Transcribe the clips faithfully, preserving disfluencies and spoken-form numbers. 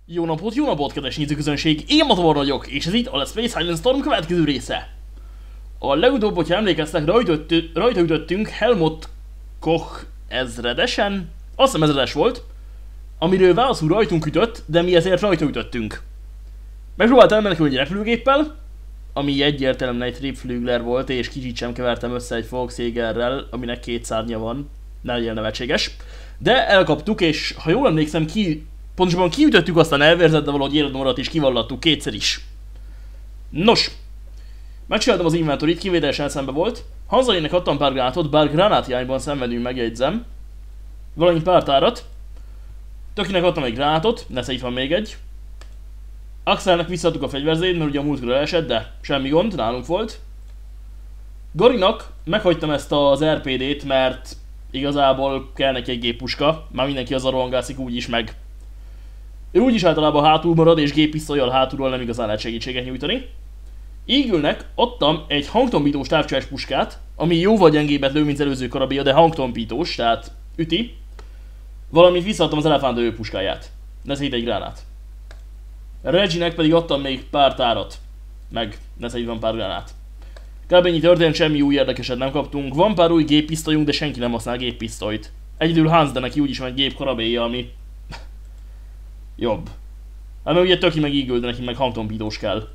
Jó napot, jó napot, kedves nézőközönség! Én Matavar vagyok, és ez itt a Let's Play Silent Storm következő része. A legutóbb, hogyha emlékeztek, rajta, rajta ütöttünk Helmut Koch ezredesen, azt hiszem ezredes volt, amiről válaszul rajtunk ütött, de mi ezért rajta ütöttünk. Megpróbáltam elmenekülni egy repülőgéppel, ami egyértelműen egy Triebflügler volt, és kicsit sem kevertem össze egy Volksjägerrel, aminek két szárnya van, ne legyen nevetséges. De elkaptuk, és ha jól emlékszem, ki... Pontosabban kiütöttük, aztán elvérzett, de valahogy életben maradt és kivallattuk kétszer is. Nos, megcsináltam az inventorit, kivételesen szembe volt. Hanzalének adtam pár gránátot, bár gránáthiányban szenvedünk, megjegyzem. Valamint pár tárat. Tökinek adtam egy gránátot, nesze itt van még egy. Axelnek visszaadtuk a fegyverzét, mert ugye a múltkor elesett, de semmi gond, nálunk volt. Garinak meghagytam ezt az er pé dét, mert igazából kell neki egy géppuska. Már mindenki az rohangászik úgyis meg. Ő úgyis általában hátul marad, és géppisztollyal hátulról nem igazán lehet segítséget nyújtani. Eagle-nek adtam egy hangtompítós távcsöves puskát, ami jóval gyengébbet lő, mint az előző karabéja, de hangtompítós, tehát üti. Valamint visszaadtam az elefántdőjő puskáját. Nesze itt egy gránát. Reggie-nek pedig adtam még pár tárat. Meg nesze itt van pár gránát. Kb. Ennyi történt, semmi új érdekeset nem kaptunk. Van pár új géppisztolyunk, de senki nem használ géppisztolyt. Egyedül Hans, de neki úgyis van egy gép karabéja, ami... jobb. Hát meg ugye Töki meg Eagle, de neki meg hangtompítós kell.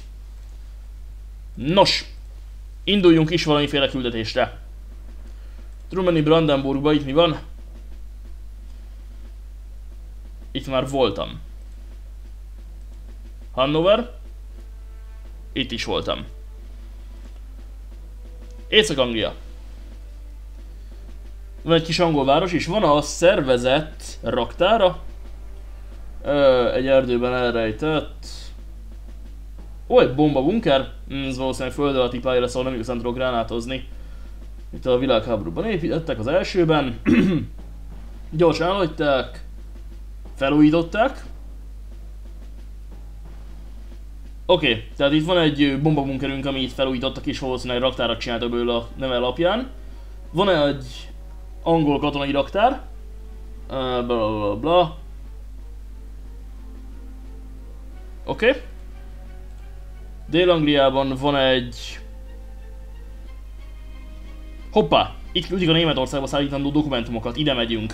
Nos, induljunk is valamiféle küldetésre. Trumani Brandenburgba, itt mi van? Itt már voltam. Hannover. Itt is voltam. Észak-Anglia. Van egy kis angol város, és van a szervezett raktára. Ö, egy erdőben elrejtett... Ó, egy bomba bunker. Mm, ez valószínűleg föld alatti pálya lesz, ahol nem igazán tudok gránátozni. Itt a világháborúban építettek az elsőben. Gyorsan elhagyták. Felújították. Oké, okay, tehát itt van egy bombabunkerünk, ami itt felújítottak, és valószínűleg raktárat csináltak belőle a neve alapján. Van egy angol katonai raktár. Uh, bla bla bla bla. Oké. Okay. Dél-Angliában van egy... Hoppá! Itt küldik a Németországba szállítandó dokumentumokat, ide megyünk.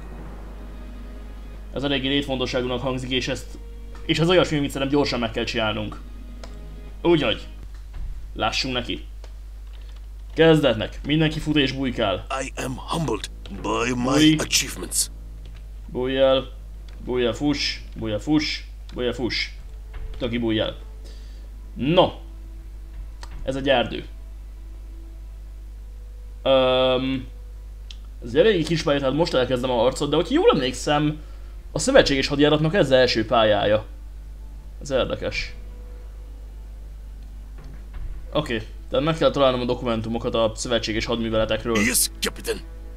Ez eléggé létfontosságúnak hangzik, és ezt... És ez olyasmi, amit szerintem gyorsan meg kell csinálnunk. Úgyhogy. Lássunk neki. Kezdetnek. Mindenki fut és bujkál. I am humbled by my Bújj. achievements. Bújj el. Bújj el, fuss. Bújj el, fuss. Bújj el, fuss. Töki bújj el. No. Ez egy erdő. Um, ez egy eléggé kis pálya, tehát most elkezdem a harcot, de hogyha jól emlékszem, a szövetséges hadjáratnak ez az első pályája. Ez érdekes. Oké, okay, tehát meg kell találnom a dokumentumokat a szövetséges hadműveletekről. Yes, Captain.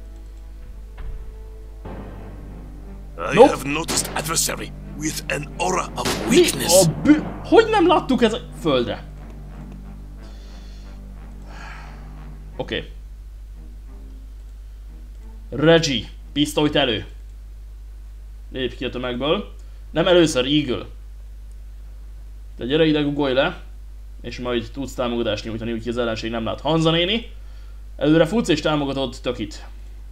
I Nope. have noticed adversary with an aura of Mi weakness. a bű... Hogy nem láttuk ez a földre? Oké. Okay. Reggie, pisztolyt elő. Lépj ki a tömegből. Nem először, Eagle. De gyere ide, guggolj le. És majd tudsz támogatást nyújtani, úgyhogy az ellenség nem lát. Hanza néni. Előre futsz és támogatod Tökit.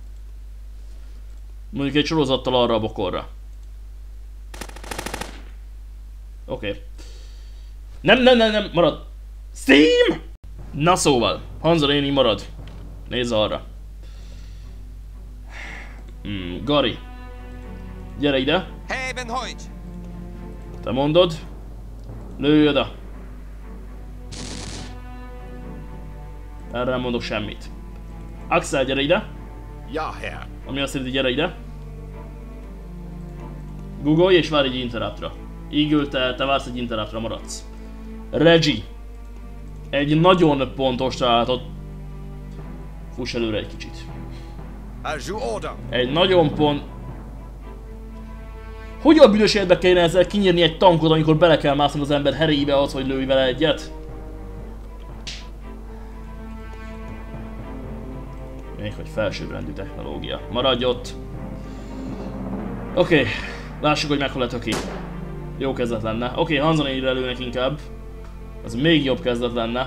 Mondjuk egy sorozattal arra a bokorra. Oké. Okay. Nem, nem, nem, nem, marad. Steam! Na szóval, Hanza néni marad. Nézz arra. Hmm, Gary. Gyere ide. Heben Hoyt! Te mondod. Lőj oda. Erre nem mondok semmit. Axel, gyere ide. Ja, Herr. Ami azt jelenti, gyere ide. Googolj és várj egy interruptra. Eagle, te, te vársz egy interruptra, maradsz. Reggie. Egy nagyon pontos találatot. Fuss előre egy kicsit. As you order. Egy nagyon pont... Hogy a büdös életbe kellene ezzel kinyírni egy tankot, amikor bele kell mászni az ember heréibe az, hogy lőj vele egyet? Még hogy felsőbbrendű technológia. Maradj ott! Oké, okay. Lássuk, hogy meghol a Töki. Jó kezdet lenne. Oké, okay, Hanzo négyre lőnek inkább. Az még jobb kezdet lenne.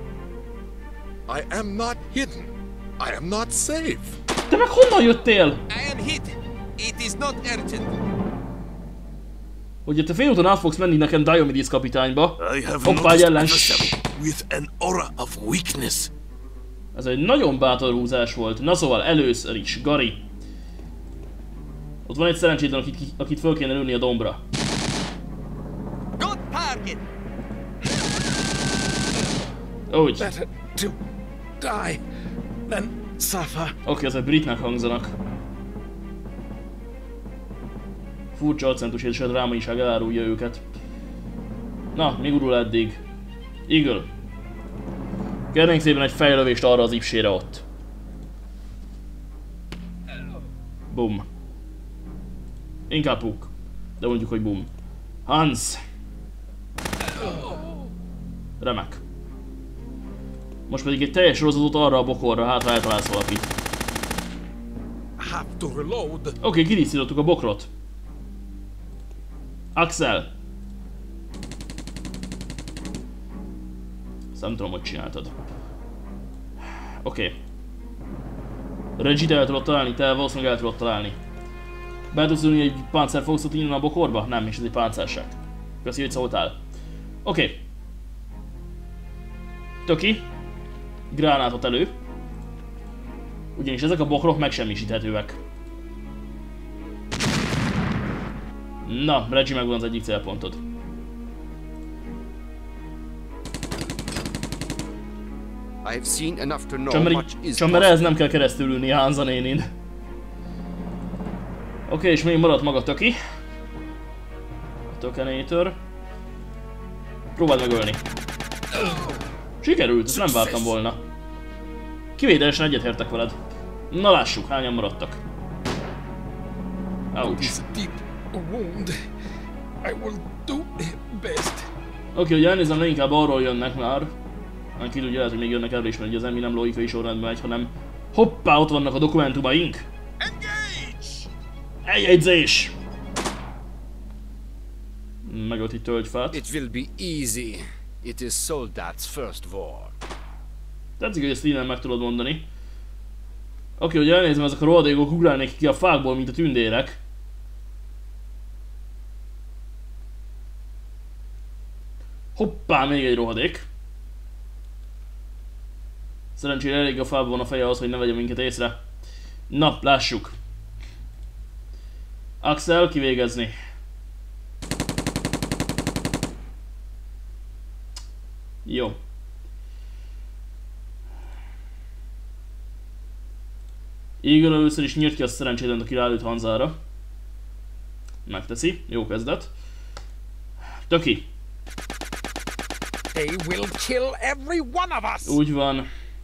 I am not hidden. I am not safe. Te meg honnan jöttél? I am hit. It is not urgent. Hogyha te félúton át fogsz menni nekem Diomedes kapitányba. I have Hoppá, egy noticed ellens. adversary with an aura of weakness. Ez egy nagyon bátor húzás volt. Na szóval először is, Gary. Ott van egy szerencsétlen, akit, akit föl kéne lőni a dombra. Good target. Úgy. Better to die than suffer. Oké, okay, ezek britnek hangzanak. Furcsa accentus és a drámaiság elárulja őket. Na, mi gurul eddig? Eagle. Kérnénk szépen egy fejlövést arra az ipsére ott. Bum. Inkább Puck. De mondjuk, hogy bum. Hans. Remek. Most pedig egy teljes rozatot arra a bokorra, hát ha eltalálsz valakit. Have to reload. Oké, okay, kidíszítottuk a bokrot. Axel. Ezt nem tudom, hogy csináltad. Oké. Okay. Reggie-t el tudod találni, te valószínűleg el tudod találni. Be tudsz ülni egy páncerfoxot innen a bokorba? Nem, és ez egy páncérseg. Köszi, hogy szóltál. Oké. Okay. Töki. Gránátot elő. Ugyanis ezek a bokrok megsemmisíthetőek. Na, Reggie, megvan az egyik célpontod. I've seen enough to know Csak much is mert ez nem kell keresztül ülni Hanza nénin. Oké, okay, és még maradt maga Töki. Tökenétör. Próbáld megölni. Sikerült, ezt nem vártam volna. Kivételesen egyetértek veled. Na lássuk, hányan maradtak. Ouch. It's a deep wound. I will do best. Oké, okay, hogy elnézem, leginkább arról jönnek már. Már ki tudja, lehet, hogy még jönnek erről is, mert ugye az Emmy nem logikai sorrendben megy, hanem hoppá, ott vannak a dokumentumaink. Engage. Eljegyzés! Megölt itt tölgyfát. It will be easy. It is Soldat's first war. Tetszik, hogy ezt innen meg tudod mondani. Oké, okay, hogy elnézem, ezek a rohadékok ugrálnék ki a fákból, mint a tündérek. Hoppá, még egy rohadék. Szerencsére elég a fában van a feje az, hogy ne vegye minket észre. Na, lássuk. Axel, kivégezni. Jó. Eagle először is nyírt ki azt szerencsétlen, aki rálőtt Hanzára. Megteszi, jó kezdet. Töki. They will kill every one of us. Úgy van.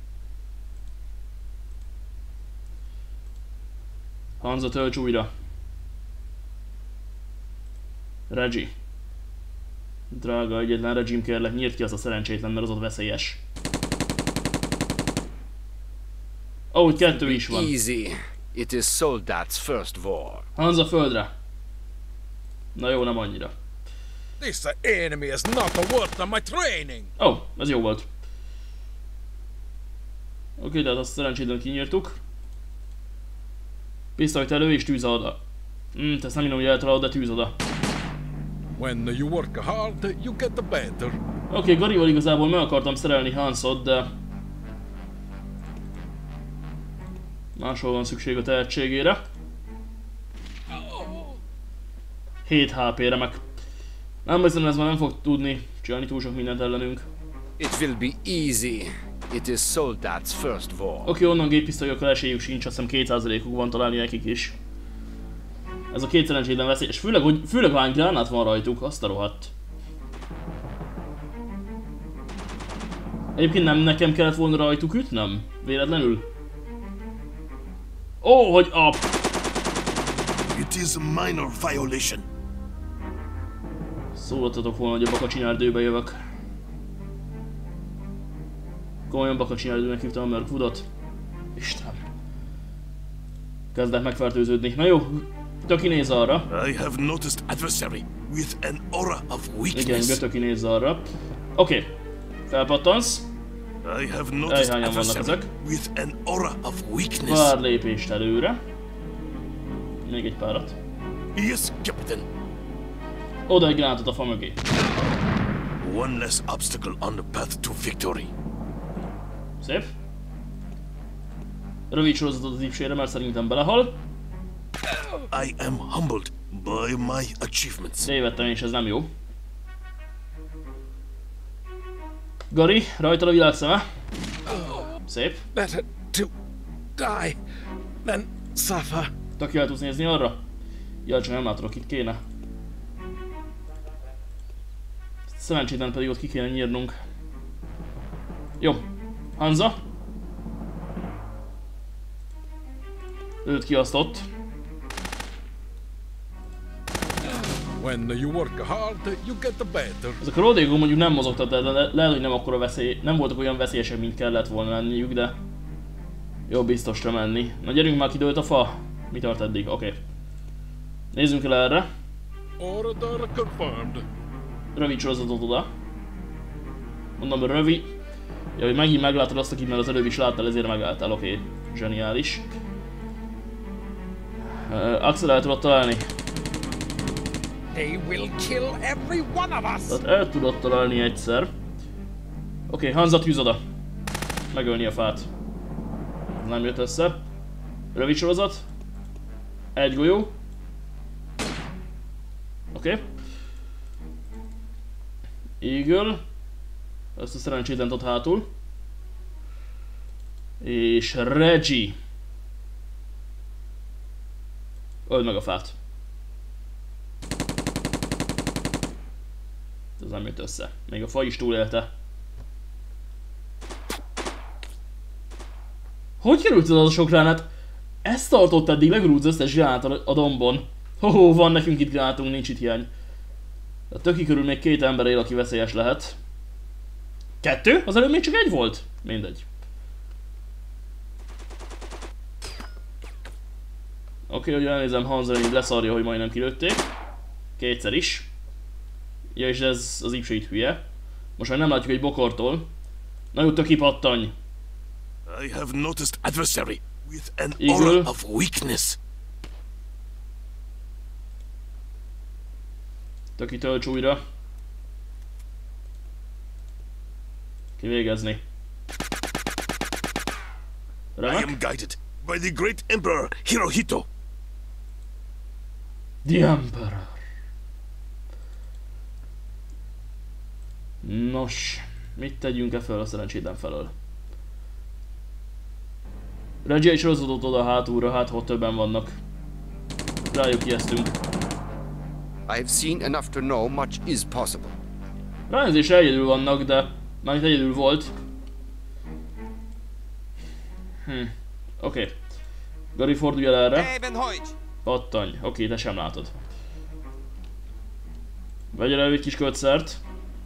Hanza, tölts újra. Reggie. Drága egyetlen Reggie, kérlek, nyírt ki azt a szerencsétlen, mert az ott veszélyes. Ó, oh, kettő is van. Easy. It is Soldat's first war. Hanza, földre. Na jó, nem annyira. This enemy is not a worth of my training. Ó, oh, ez jó volt. Oké, okay, de hát azt szerencsétlen kinyírtuk. Pisztolyt elő és tűz oda. Hm, te ezt nem innom, hogy eltalálod, de tűz oda. When you work hard, you get better. Oké, okay, Garyval igazából meg akartam szerelni Hansot, de... máshol van szükség a tehetségére. hét há pé, remek. Nem hiszem, ez már nem fog tudni csinálni túl sok mindent ellenünk. It will be easy. It is Soldat's first war. Oké, okay, onnan géppisztolyokkal esélyük sincs, azt hiszem két százalékuk van találni nekik is. Ez a két szerencsétlen veszélyes, főleg, hogy főleg hány gránát van rajtuk, azt a rohadt. Egyébként nem nekem kellett volna rajtuk ütnöm? Véletlenül? Ó, oh, hogy a... It is a minor violation. Szóltatok volna, hogy a bakacsinárdőbe jövök. Komolyan bakacsinárdőnek hívtam a Mirkwoodot. Istenem. Kezdek megfertőződni. Na jó, Töki néz arra. I have noticed adversary with an aura of Igen, weakness. Götöki néz arra. Oké. Okay. Felpattansz. I have noticed Elhányan vannak adversary ezek. with an aura of weakness. Pár lépést előre. Még egy párat. Yes, Captain. Oda egy gránátot a fa mögé. One less obstacle on the path to victory. Szép. Rövid sorozatot az ipsére, mert szerintem belehal. I am humbled by my achievements. Tévedtem és ez nem jó. Gary, rajtad a világszeme. Szép. Better to die than suffer. Töki el tudsz nézni arra? Jaj, csak nem látok, itt kéne. Szerencsétlen pedig ott ki kéne nyírnunk. Jó. Hansa. Őt kiasztott. When you work hard, you get better. Ezek a rodégók mondjuk nem mozogtak, de le lehet, hogy nem akkora veszély, nem voltak olyan veszélyesek, mint kellett volna lenniük, de jó biztosra menni. Na gyerünk már, kidőlt a fa. Mi tart eddig? Oké. Okay. Nézzünk el erre. Order confirmed. Rövid sorozatot oda. Mondom, rövid. Ja, hogy megint meglátod azt, akit már az előbb is láttál, ezért megálltál. Oké, okay. Zseniális. Uh, Axel el tudod találni. They will kill every one of us. Tehát el tudod találni egyszer. Oké, okay, Hansa tűz oda. Megölni a fát. Nem jött össze. Rövid sorozat. Egy golyó. Oké. Okay. Eagle. Ezt a szerencsétlent ott hátul. És Reggie. Öld meg a fát. Ez nem jött össze. Még a fa is túlélte. Hogy került az a sok gránát? Ezt tartott eddig legrúd az összes gránát a dombon. Hoho, van nekünk itt gránátunk, nincs itt hiány. A Töki körül még két ember él, aki veszélyes lehet. Kettő? Az előbb még csak egy volt? Mindegy. Oké, okay, hogy elnézem, Hansa így leszarja, hogy majdnem kilőtték. Kétszer is. Ja, és ez az ipse itt hülye. Most már nem látjuk egy bokortól. Na jó, Töki pattanj! I have noticed adversary with an Eagle. aura of weakness. Töki tölts újra. Kivégezni. I Remek. am guided by the great Emperor Hirohito. The Emperor. Nos, mit tegyünk-e fel a szerencsétlen felől? Reggie és sorozatot oda hátulra, hát ha többen vannak. Rájuk ijesztünk. I've seen enough to know much is possible. Ránézésre egyedül vannak, de már itt egyedül volt. Hm, oké. Okay. Gary, fordulj el erre. Pattanj. Oké, okay, te sem látod. Vegyél el egy kis kötszert.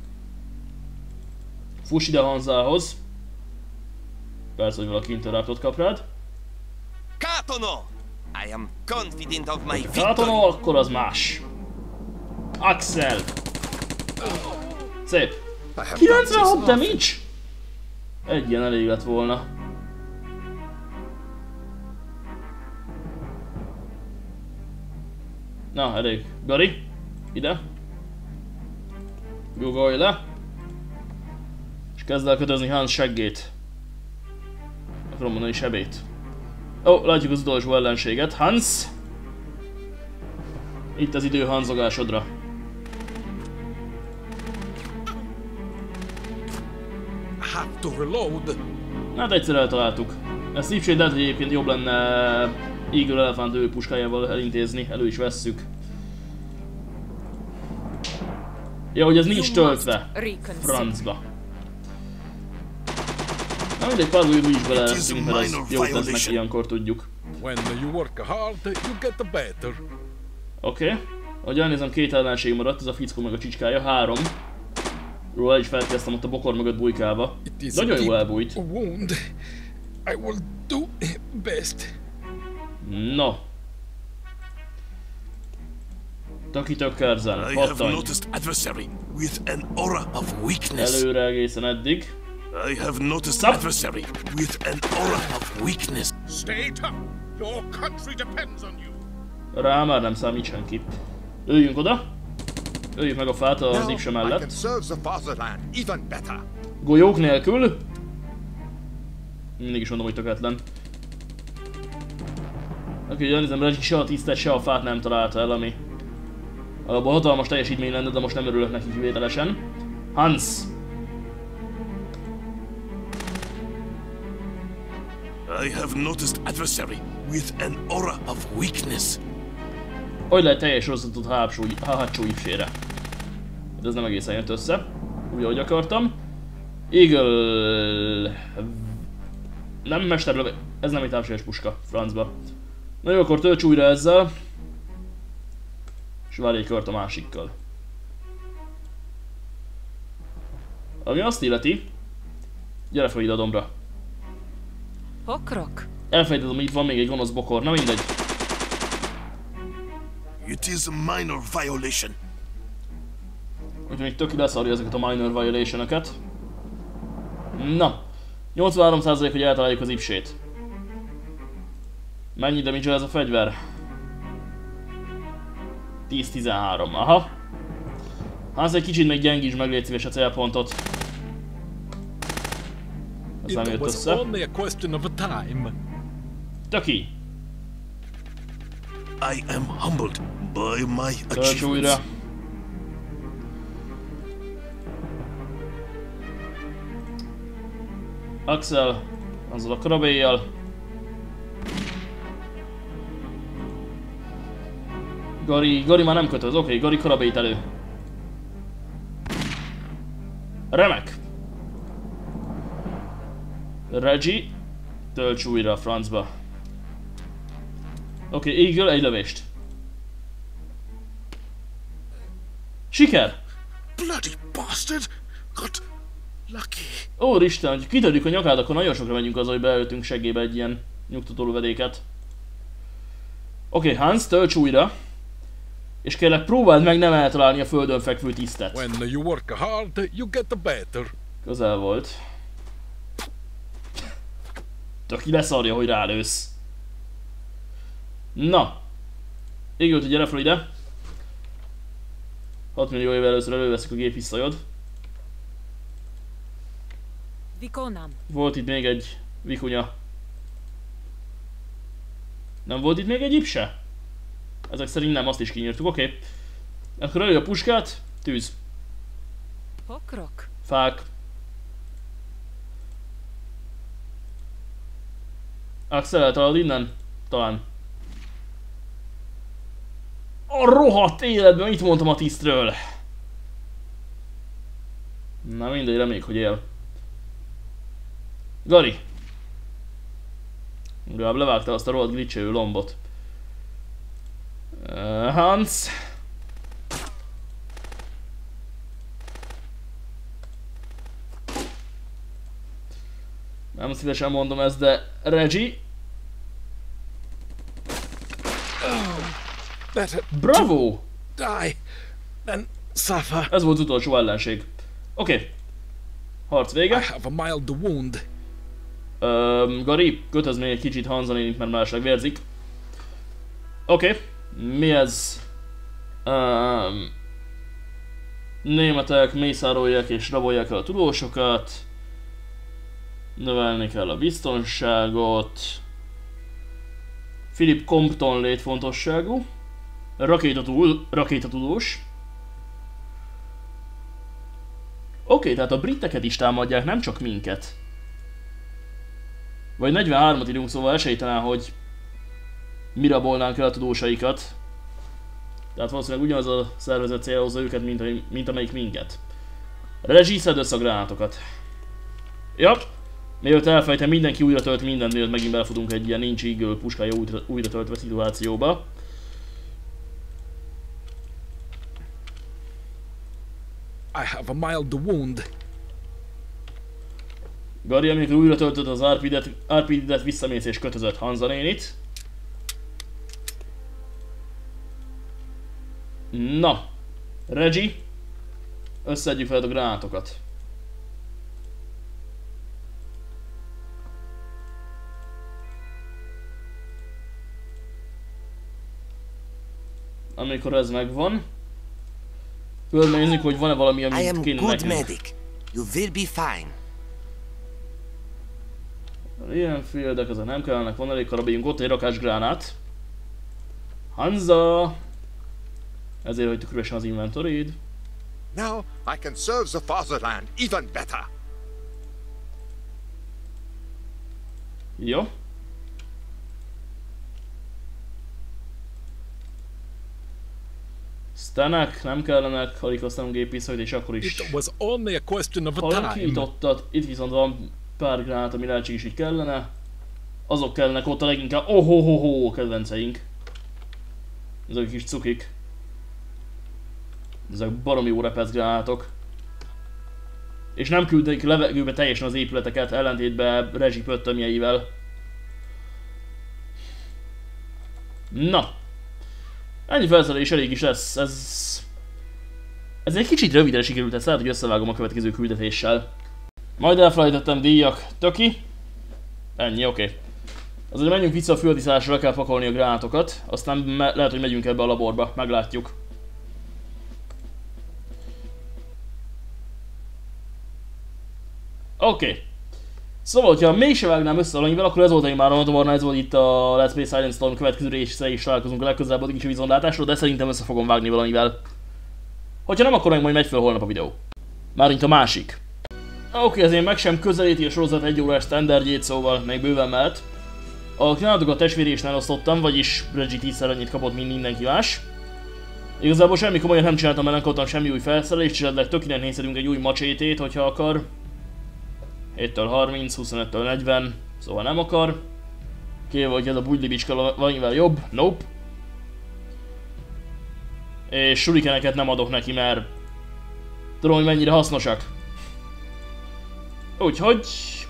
Fuss ide Hansához. Persze, hogy valaki interruptot kap rád. Katono! I am confident of my victory. Katono, akkor az más. Axel! Szép. kilencvenhat damage? Egy ilyen elég lett volna. Na, elég. Gary, ide. Googolj le. És kezd el kötözni Hans seggét. Akarom mondani sebét. Ó, oh, látjuk az utolsó ellenséget. Hans! Itt az idő hanzogásodra. Have to reload. Hát egyszer eltaláltuk. Ezt Ipsét lehet, hogy egyébként jobb lenne Eagle Elephant ő puskájával elintézni, elő is vesszük. Ja, hogy ez nincs töltve. Francba. Na mindegy, pár új is beleeszünk, mert az jót tesznek, ilyenkor tudjuk. When you work hard, you get better. Oké. Okay. Ahogy elnézem, két ellenség maradt, ez a fickó meg a csicskája, három. Róla el is felkezdtem ott a bokor mögött bujkálva. Nagyon jól elbújt. Wound. I will do best. No. Taki tökkerzen, I have pattanj. noticed adversary with an aura of weakness. Előre egészen eddig. I have noticed Stop. adversary with an aura of weakness. Stay tough. Your country depends on you. Rá már nem számít senki. Üljünk oda. Öljük meg a fát az Now ipse I can mellett. serve the fatherland even better. Golyók nélkül. Mindig is mondom, hogy tökéletlen. Oké, okay, nézem, Reggie se a tisztet, se a fát nem találta el, ami alapból hatalmas teljesítmény lenne, de most nem örülök neki kivételesen. Hans! I have noticed adversary with an aura of weakness. Hogy lehet teljes rosszatot a hátsó, a hátsó ipsére? De ez nem egészen jött össze. Úgy, ahogy akartam. Eagle... Nem mesterlövé... Ez nem egy távsérés puska, francba. Na jó, akkor tölts újra ezzel. És várj egy kört a másikkal. Ami azt illeti... Gyere fel ide a dombra. Pokrok. Elfelejtettem, hogy itt van még egy gonosz bokor, na mindegy. It is a minor violation. Úgyhogy még töki leszarja ezeket a minor violation-öket. Na. nyolcvanhárom százalék, hogy eltaláljuk az ipsét. Mennyi damage ez a fegyver? tíz tizenhárom, aha. Hát egy kicsit még gyengíts meg, légy szíves a célpontot. Ez nem It jött was össze. only a question of time. Töki! I am humbled by my Tölts újra. achievements. Axel, azzal a karabélyjal. Gary, Gary már nem kötöz, oké, okay, Gary karabélyt elő. Remek! Reggie, tölts újra a francba. Oké, okay, Eagle, egy lövést. Siker! Bloody bastard! Got lucky. Úristen, hogy kitörjük a nyakát, akkor nagyon sokra megyünk azzal, hogy beöltünk seggébe egy ilyen nyugtató lövedéket. Oké, okay, Hans, tölts újra. És kérlek, próbáld meg nem eltalálni a földön fekvő tisztet. When you work hard, you get better. Közel volt. Töki leszarja, hogy rálősz. Na. Égült, hogy gyere fel ide. hat millió éve először előveszik a gép visszajod. Vikonam. Volt itt még egy vikunya. Nem volt itt még egy ipse? Ezek szerint nem, azt is kinyírtuk, oké. Okay. Akkor elő a puskát, tűz. Pokrok. Fák. Axel, eltalálod innen? Talán. A rohadt életben mit mondtam a tisztről? Na mindegy, reméljük, hogy él. Gary. Legalább levágta azt a rohadt glitchelő lombot. Uh, Hans. Nem szívesen mondom ezt, de Reggie. Better Bravo! die than suffer. Ez volt az utolsó ellenség. Oké. Okay. Harc I vége. have a mild wound. Um, Gary, kötözd még egy kicsit Hanzanénit, mert másleg vérzik. Oké. Okay. Mi ez? Um, németek mészárolják és rabolják el a tudósokat. Növelni kell a biztonságot. Philip Compton létfontosságú. Rakétatúl, rakétatudós. Oké, okay, tehát a briteket is támadják, nem csak minket. Vagy negyvenhármat írunk, szóval esélytelen, hogy mi rabolnánk el a tudósaikat. Tehát valószínűleg ugyanaz a szervezet célhozza őket, mint, mint amelyik minket. Reggie, szedd össze a gránátokat. Ja. Mielőtt elfelejtem, mindenki újra tölt mindent, mielőtt megint belfutunk egy ilyen nincs Eagle puskája újra, újra töltve szituációba. I have a mild wound. Gary, amikor újra töltött az er pé dé-et, er pé dé-et visszamész és kötözött Hanza nénit. Na, Reggie, összeadjuk fel a gránátokat. Amikor ez megvan, fölnézzük, hogy van-e valami, amit kéne good nekünk. medic. You will be fine. Ilyen fieldek, ezek nem kellenek, van elég karabélyünk, ott egy rakásgránát. Hansa! Ezért hagytuk üresen az inventorid. Now I can serve the fatherland even better. Jó. Stanek, nem kellenek, alig használunk gépészait, és akkor is. It was only a question of a Hallom, time. kiítottad, itt viszont van pár gránát, ami lehetséges, hogy kellene. Azok kellenek ott a leginkább. Oh, ho, ho, ho, kedvenceink. Ezek a kis cukik. Ezek baromi jó repesz gránátok. És nem küldik levegőbe teljesen az épületeket, ellentétben Reggie pöttömjeivel. Na. Ennyi felszerelés elég is lesz. Ez... Ez egy kicsit rövidre sikerült, ezt lehet, hogy összevágom a következő küldetéssel. Majd elfelejtettem díjak. Töki. Ennyi, oké. Okay. Azért menjünk vissza a földiszállásra, le kell pakolni a gránátokat. Aztán lehet, hogy megyünk ebbe a laborba. Meglátjuk. Oké. Okay. Szóval, hogyha mégse vágnám össze valamivel, akkor ez volt egy már a Matoborna, ez volt itt a Let's Play Silent Storm következő része, és találkozunk a legközelebb, addig is a viszontlátásról, de szerintem össze fogom vágni valamivel. Hogyha nem, akkor meg majd megy fel holnap a videó. Mármint a másik. Oké, okay, ezért meg sem közelíti a sorozat egy órás standardjét, szóval még bőven mehet. A gránátokat testvérésnél osztottam, vagyis Reggie tízszer annyit kapott, mint mindenki más. Igazából semmi komolyan nem csináltam, mert nem kaptam semmi új felszerelést, és esetleg Tökinek nézhetünk egy új macsétét, hogyha akar. héttől harminc, huszonöttől negyven, szóval nem akar. Kivéve, hogy ez a bugylibicska valamivel jobb, nope. És shurikeneket nem adok neki, mert tudom, hogy mennyire hasznosak. Úgyhogy...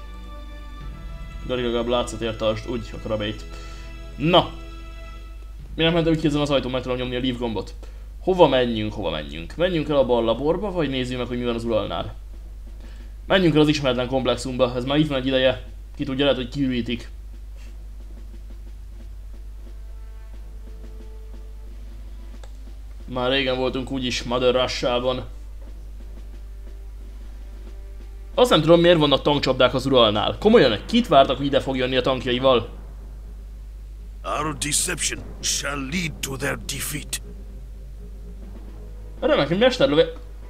De legalább látszatért tartsd, úgy a karabélyt. Na! Mi nem mentem, hogy ezen az ajtón meg tudom nyomni a leave gombot. Hova menjünk, hova menjünk? Menjünk el abba a laborba, vagy nézzük meg, hogy mi van az uralnál? Menjünk el az ismeretlen komplexumba, ez már itt van egy ideje. Ki tudja, lehet, hogy kiürítik. Már régen voltunk úgyis Mother Rush-ában. Azt nem tudom, miért vannak tankcsapdák az uralnál. Komolyan, kit vártak, hogy ide fog jönni a tankjaival? Our deception shall lead to their defeat. Remek, hogy mesterlöve...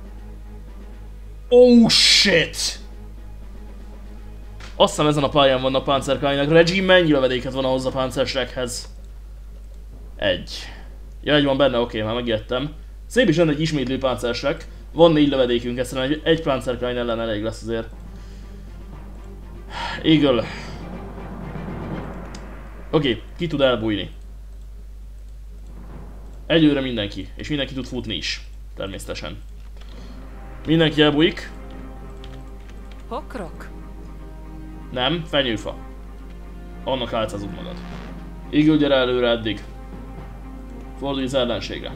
Oh shit! Azt hiszem ezen a pályán vannak páncérkáinak. Reggie, mennyi lövedéket van ahhoz a páncérséghez? Egy. Ja, egy van benne, oké, okay, már megijedtem. Szép is lenne egy ismétlő páncérség. Van négy lövedékünk, ezt egy, egy páncérkány ellen elég lesz azért. Eagle. Oké, okay, ki tud elbújni? Egyőre mindenki, és mindenki tud futni is. Természetesen. Mindenki elbújik. Pokrok. Nem, fenyőfa. Annak álcázunk magad. Eagle, gyere előre eddig. Fordulj az ellenségre.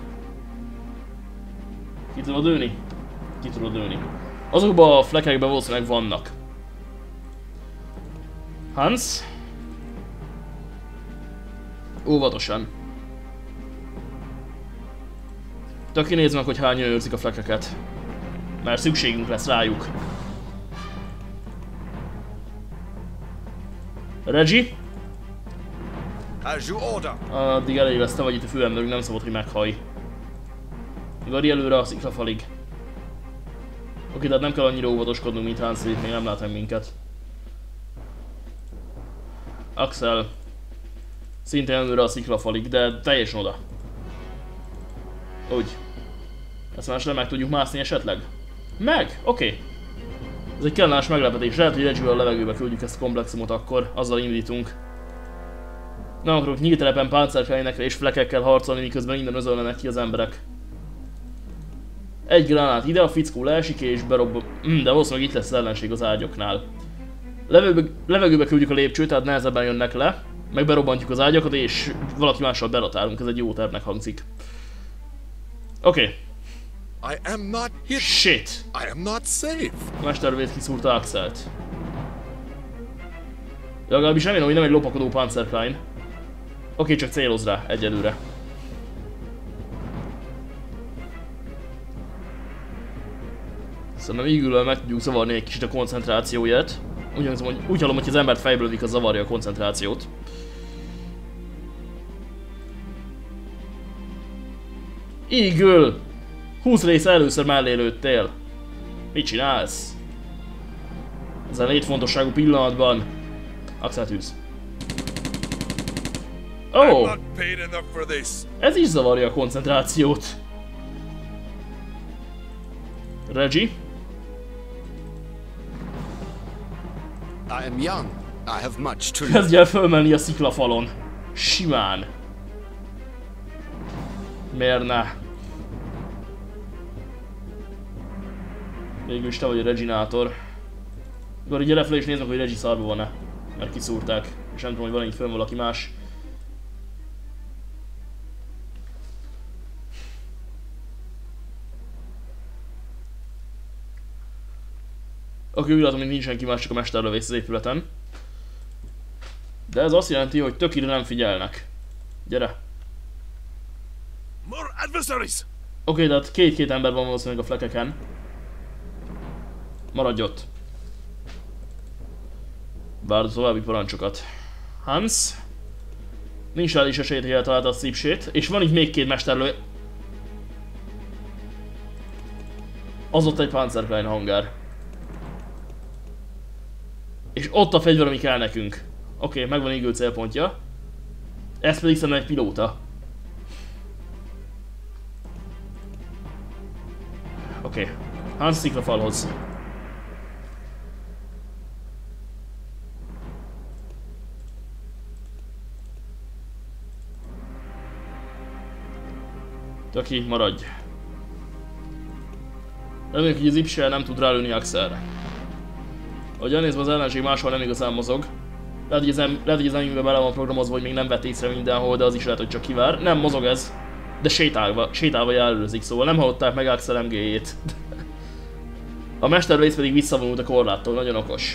Ki tudod lőni? Ki tudod lőni. Azokban a flekekben valószínűleg vannak. Hans. Óvatosan. Töki, nézd meg, hogy hányan őrzik a flekeket. Mert szükségünk lesz rájuk. Reggie? As you order. Addig elég lesz, te vagy itt a főemberünk, nem szabad, hogy meghaj. Gari előre a sziklafalig. Oké, tehát nem kell annyira óvatoskodnunk, mint Hans, még nem lát meg minket. Axel. Szintén előre a sziklafalig, de teljesen oda. Úgy. Ezt más nem meg tudjuk mászni esetleg? Meg? Oké. Okay. Ez egy kellemes meglepetés. Lehet, hogy Reggie-vel a levegőbe küldjük ezt a komplexumot, akkor azzal indítunk. Nem akarok nyílt telepen páncérfejnekre és flekekkel harcolni, miközben innen özöllenek ki az emberek. Egy gránát ide, a fickó leesik és berobban. Mm, de valószínűleg itt lesz az ellenség az ágyaknál. Levegőbe, levegőbe küldjük a lépcsőt, tehát nehezebben jönnek le. Meg berobbantjuk az ágyakat és valaki mással beratálunk, ez egy jó tervnek hangzik. Oké. I am not hidden. Shit. I am not safe. A mesterlövész kiszúrta Axelt. De legalábbis remélem, hogy nem egy lopakodó Panzerklein. Oké, csak céloz rá egyelőre. Szerintem Eagle-vel meg tudjuk zavarni egy kicsit a koncentrációját. Úgy, hogy, úgy hallom, hogy az embert fejből lövik, az zavarja a koncentrációt. Eagle! húsz rész először mellé lőttél. Mit csinálsz? Ezen létfontosságú pillanatban. Axel tűz. Ó! I'm Oh, not paid enough for this. ez is zavarja a koncentrációt. Reggie? I am young. I have much to learn. Kezdj el fölmenni a sziklafalon. Simán. Miért ne? Végülis te vagy a Reginátor. Akkor gyere fel és nézd meg, hogy Regi szarba van-e. Mert kiszúrták. És nem tudom, hogy van itt fönn valaki más. Oké, úgy látom, hogy nincs senki más, csak a mesterlövész az épületen. De ez azt jelenti, hogy tökire nem figyelnek. Gyere. More adversaries! Oké, tehát két-két ember van valószínűleg a flekeken. Maradj ott. Várd a további parancsokat. Hans. Nincs rá is esélyt, hogy eltalálta a szípsét. És van itt még két mesterlő. Az ott egy Panzerklein hangár. És ott a fegyver, ami kell nekünk. Oké, okay, megvan Eagle célpontja. Ez pedig szerintem egy pilóta. Oké, okay. Hans sziklafalhoz. Töki, maradj. Reméljük, hogy az Ipsel nem tud rálőni Axelre. Ahogy elnézve az ellenség máshol nem igazán mozog. Lehet, hogy az, em lehet, hogy az enyémbe bele van programozva, hogy még nem vett észre mindenhol, de az is lehet, hogy csak kivár. Nem mozog ez, de sétálva, sétálva előzik, szóval nem hallották meg Axel em gé-jét. A mesterlövész pedig visszavonult a korláttól, nagyon okos.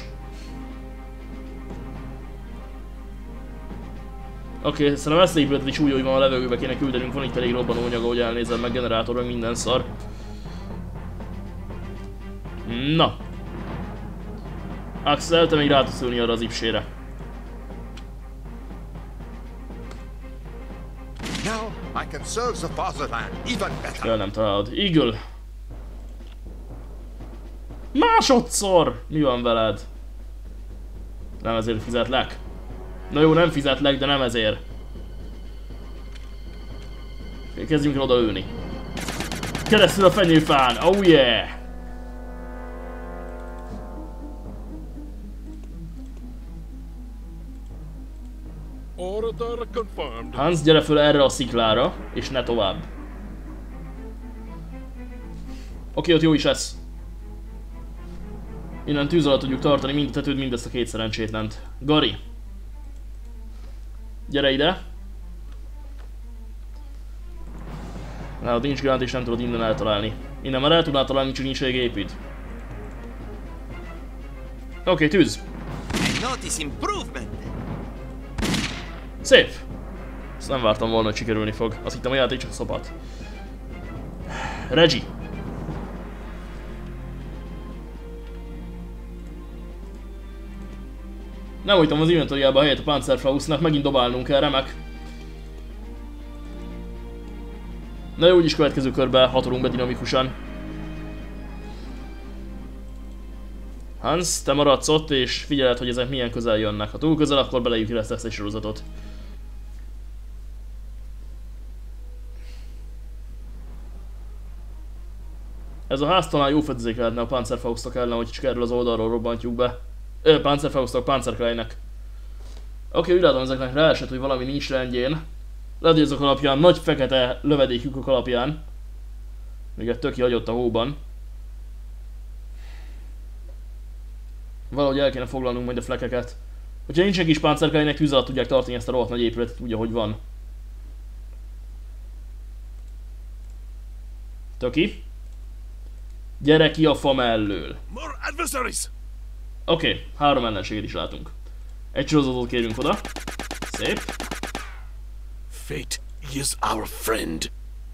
Oké, okay, szerintem ezt a épületet is úgy, hogy van a levegőbe kéne küldenünk, van itt elég robbanóanyag, ahogy elnézem, meg generátor, meg minden szar. Na. Axel, te még rá tudsz ülni arra az ipsére. Now I can serve the fatherland even better. El nem találod. Eagle. Másodszor! Mi van veled? Nem ezért fizetlek. Na jó, nem fizetlek, de nem ezért. Kezdjünk el oda lőni. Keresztül a fenyőfán, oh yeah! Order confirmed. Hans, gyere föl erre a sziklára, és ne tovább. Oké, ott jó is lesz. Innen tűz alatt tudjuk tartani mind a tetőt, mindezt a két szerencsétlent. Gary! Gyere ide! Nálad nincs gránt és nem tudod innen eltalálni. Innen már el tudnál találni, csak nincs elég épít. Oké, okay, tűz! I notice improvement. Szép! Ezt nem vártam volna, hogy sikerülni fog. Azt hittem, a játék csak szopat. Reggie! Nem hagytam az inventoriába a helyet a Panzerfaustnak, megint dobálnunk kell, remek. Na jó, úgyis következő körbe hatolunk be dinamikusan. Hans, te maradsz ott és figyeled, hogy ezek milyen közel jönnek. Ha túl közel, akkor belejük lesz egy sorozatot. Ez a ház talán jó fedezék lehetne a Panzerfaustok ellen, hogy csak erről az oldalról robbantjuk be. Ö, Panzerfaustok, Panzerkleinnek. Oké, okay, úgy látom, ezeknek ráesett, hogy valami nincs rendjén. Lehet, hogy azok alapján, nagy fekete lövedékükök alapján. Még egy töki hagyott a hóban. Valahogy el kéne foglalnunk majd a flekeket. Hogyha nincsen kis Panzerkleinnek, tűz alatt tudják tartani ezt a rohadt nagy épületet úgy, ahogy van. Töki. Gyere ki a fa mellől. More adversaries! Oké, okay, három ellenséget is látunk. Egy sorozatot kérünk oda. Szép. Fate is our friend.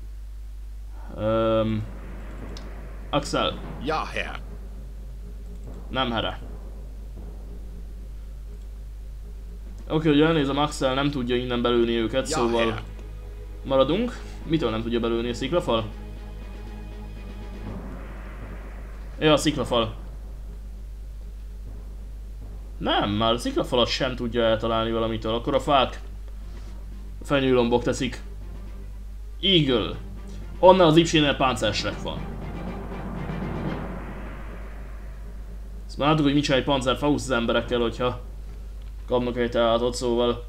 Um, Axel. Ja, Herr. Nem, herre. Oké, okay, hogy elnézem, Axel nem tudja innen belőni őket, Ja, szóval herr. maradunk. Mitől nem tudja belőni a sziklafal? Ja, a sziklafal. Nem, már a sziklafalat sem tudja eltalálni valamitől, akkor a fák fenyőlombok teszik. Eagle. Annál az ipsénél páncérsrek van. Ezt már láttuk, hogy mit csinál egy panzerfaust az emberekkel, hogyha kapnak egy teátot, szóval...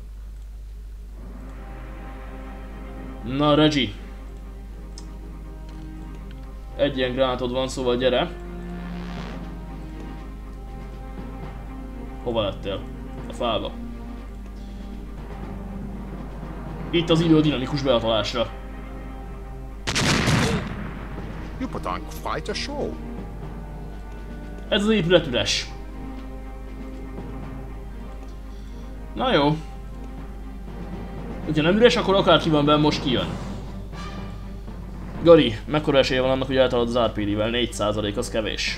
Na, Reggie. Egy ilyen gránátod van, szóval gyere. Hova lettél? A fába. Itt az idő a dinamikus behatolásra. You put on quite a show. Ez az épület üres. Na jó. Hogyha nem üres, akkor akárki van benn, most kijön. Gari, mekkora esélye van annak, hogy eltalad az er pé dé-vel? négy százalék, az kevés.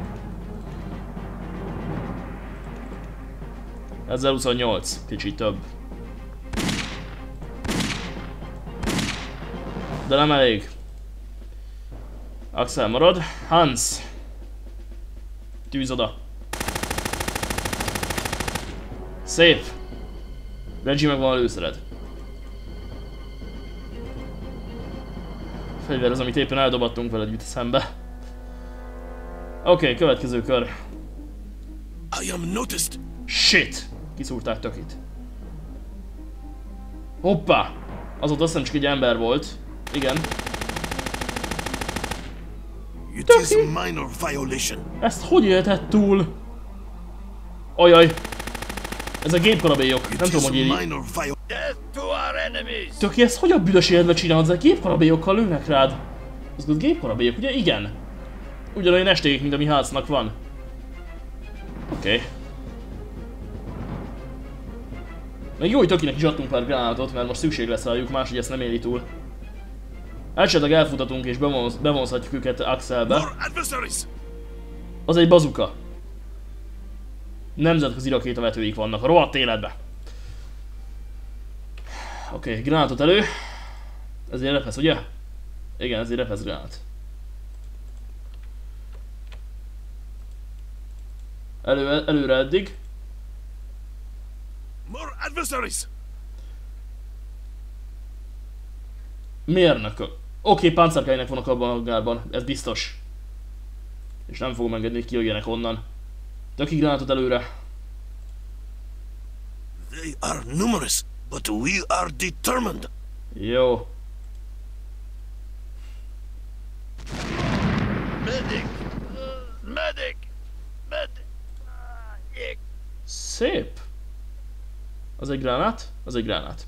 Ezzel huszonnyolc, kicsit több. De nem elég. Axel marad. Hans. Tűz oda. Szép. Reggie meg van a lőszered. Fegyver az, amit éppen eldobattunk veled jut szembe. Oké, okay, következő kör. I am noticed. Shit! Kiszúrták Tökit. Hoppá! Azóta azt hiszem csak egy ember volt. Igen. It is a minor violation. Ezt hogy élted túl? Ajaj! Ez a gépkarabélyok. Nem tudom, hogy éri. Minor violation. Töki, ezt hogy a büdös életbe csinálod? Ezek gépkarabélyokkal lőnek rád? Az gépkarabélyok, ugye? Igen. Ugyanolyan estélyek, mint ami Háznak van. Oké. Okay. Még jó, hogy Tökinek is adtunk pár gránátot, mert most szükség lesz rájuk, máshogy ezt nem éli túl. Esetleg elfutatunk és bevonz, bevonzhatjuk őket Axelbe. Az egy bazuka. Nemzetközi rakétavetőik vannak a rohadt életbe. Oké, okay, gránátot elő. Ez egy repesz, ugye? Igen, ez egy repesz gránát. Elő, előre eddig. More adversaries. Mérnök. Oké, okay, páncárkáinek vannak abban a hangárban, ez biztos. És nem fogom engedni, hogy kijöjjenek onnan. Töki gránátot előre. They are numerous, but we are determined. Jó. Medic! Medic! Medic! Szép. Az egy gránát? Az egy gránát.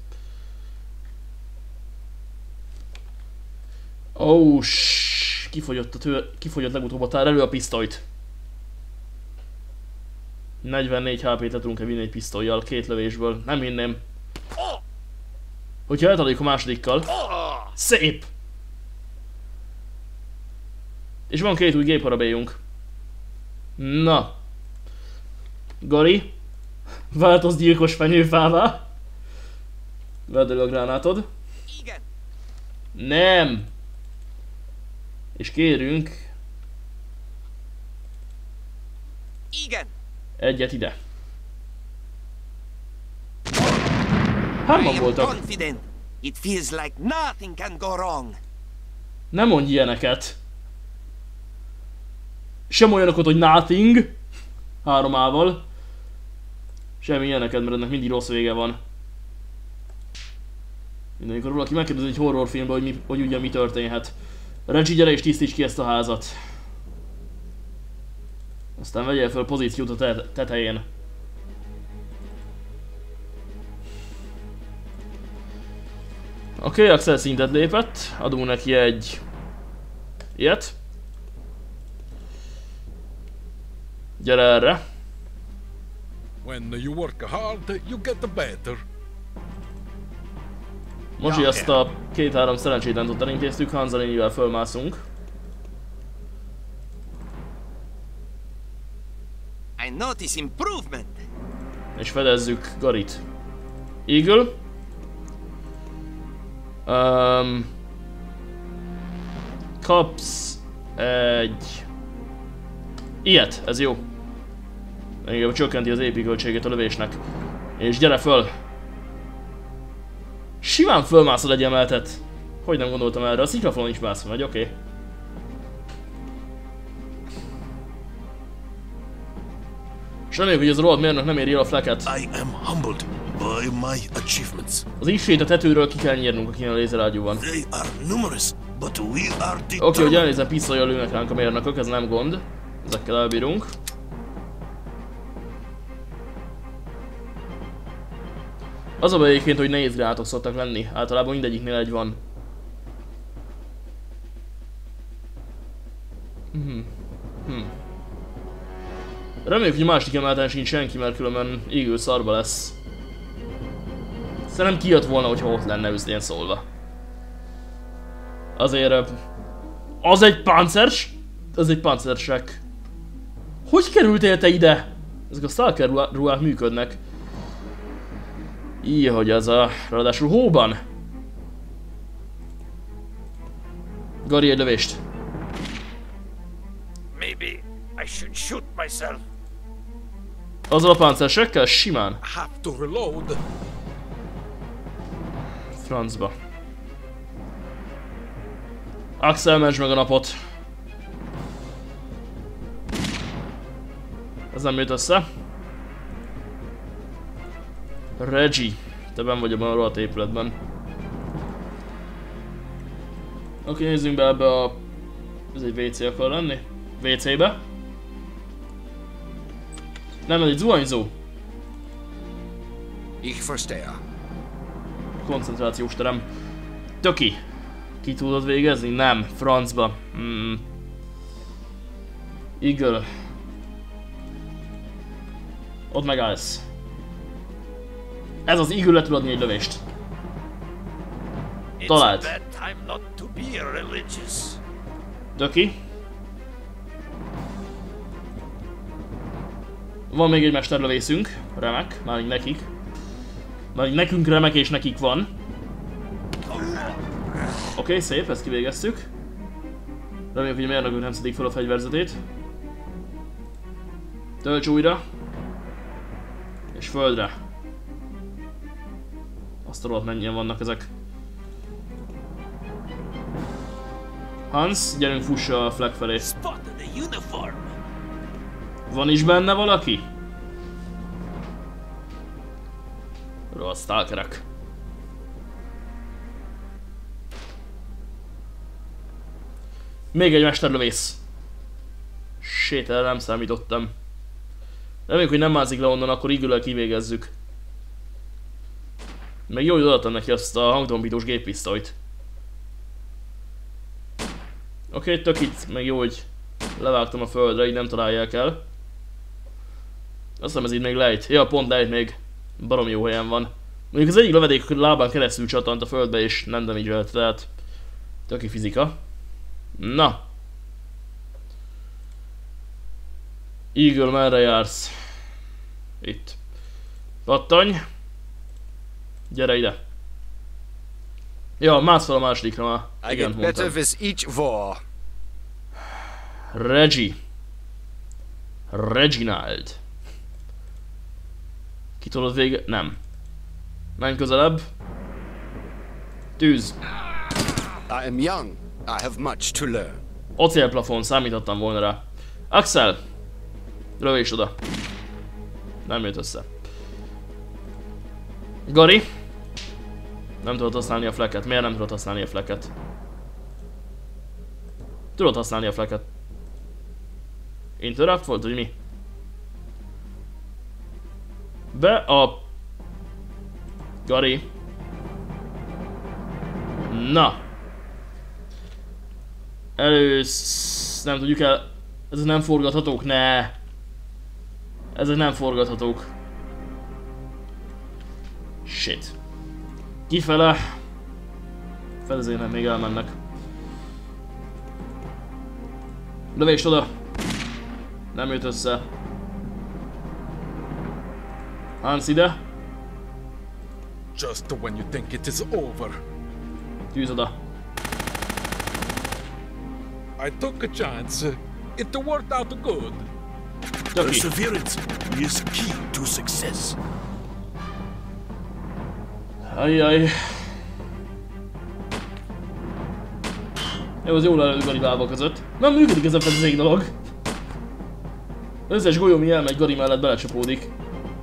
Ó, oh, kifogyott a tő... kifogyott legutóbb a tár, elő a pisztolyt. negyvennégy há pét tudunk-e vinni egy pisztollyal, két lövésből, nem hinném. Hogyha eltaláljuk a másodikkal. Szép! És van két új gépkarabélyunk. Na. Gari. Változ gyilkos fenyőfává. Vedd elő a gránátod. Igen. Nem! És kérünk... Igen. Egyet ide. Hárman voltak. Confident. It feels like nothing can go wrong. Nem mondj ilyeneket. Sem olyanokat, hogy nothing. Három ával. Semmi ilyeneket, mert ennek mindig rossz vége van. Mindenikor valaki megkérdezi egy horrorfilmben, hogy, mi, hogy ugye mi történhet. Reggie, gyere és tisztíts ki ezt a házat. Aztán vegyél fel pozíciót a te tetején. Oké, okay, Axel szintet lépett. Adunk neki egy Ilyet. Gyere erre. When you work hard, you get better. Most, hogy ezt a két-három szerencsétlen ott elintéztük, Hanzalinivel fölmászunk. I notice improvement. És fedezzük Garit. Eagle. Um, kapsz egy... ilyet, ez jó. Engem csökkenti az építőköltségét a lövésnek. És gyere föl! Simán fölmászod egy emeltet. Hogy nem gondoltam erre? A sziklafalon is mászol, vagy oké. Okay. És reméljük, hogy ez a rohadt mérnök nem éri el a fleket. I am humbled by my achievements. Az ifjét a tetőről ki kell nyírnunk, aki a lézerágyú van. They are numerous, but we are Oké, determined. okay, hogy elnézem, pisztolyjal lőnek ránk a mérnökök, ez nem gond. Ezekkel elbírunk. Az a baj egyébként, hogy nehéz gránátok szoktak lenni. Általában mindegyiknél egy van. Hmm. Hmm. Reméljük, hogy a másik emeleten sincs senki, mert különben égő szarba lesz. Szerintem kijött volna, hogyha ott lenne őszintén szólva. Azért... Az egy páncers... Az egy pancersek. Hogy kerültél te ide? Ezek a stalker ruhák működnek. Így, hogy ez a... Ráadásul hóban. Gari, egy lövést. Maybe I should shoot myself. Azzal a páncérsekkel simán. Have to reload. Francba. Axel, mentsd meg a napot. Ez nem jött össze. Reggie, te benn vagy abban a rohadt épületben. Oké, nézzünk be ebbe a... Ez egy vé cé akar lenni? vé cé-be? Nem, ez egy zuhanyzó. Ich verstehe. Koncentrációs terem. Töki! Ki tudod végezni? Nem. Francba. Mm. Eagle. Ott megállsz. Ez az Eagle, le tud adni egy lövést. Találd. Töki. Van még egy mesterlövészünk. Remek. Mármint nekik. Mármint nekünk remek és nekik van. Oké, okay, szép, ezt kivégeztük. Reméljük, hogy a mérnökök nem szedik fel a fegyverzetét. Tölts újra. És földre. Azt a rohadt mennyien vannak ezek. Hans, gyerünk, fuss a flag felé. Van is benne valaki? Rohadt stalkerek. Még egy mesterlövész. Shit, erre nem számítottam. Reméljük, hogy nem mászik le onnan, akkor Eagle-el kivégezzük. Meg jó, hogy odaadtam neki azt a hangtompítós géppisztolyt. Oké, okay, tök itt, meg jó, hogy levágtam a földre, így nem találják el. Azt hiszem, ez így még lejt. Ja, pont lejt még. Barom jó helyen van. Mondjuk az egyik lövedék lábán keresztül csatant a földbe és nem damage-ölt, tehát töki fizika. Na. Eagle, merre jársz? Itt. Pattanj. Gyere ide. Ja, mász fel a másodikra már. I get better with each war. Reggie. Reginald. Ki tudod vége? Nem. Menj közelebb. Tűz. I am young. I have much to learn. Acélplafon, számítottam volna rá. Axel! Lövés oda. Nem jött össze. Gari! Nem tudod használni a fleket. Miért nem tudod használni a fleket? Tudod használni a fleket. Interrupt volt, vagy mi? Be a... Gari. Na. Elősz... nem tudjuk el... Ezek nem forgathatók? Ne. Ezek nem forgathatók. Shit. Kifele. Felezé nem, még elmennek. Lövést oda. Nem jött össze. Hans ide. Just when you think it is over. Tűz oda. I took a chance. It worked out good. Töki. Perseverance is key to success. Ajjaj. Jó, az jól előtt Gari lába között. Nem működik ez a fedezék dolog. Összes golyó, mi elmegy Gari mellett belecsapódik.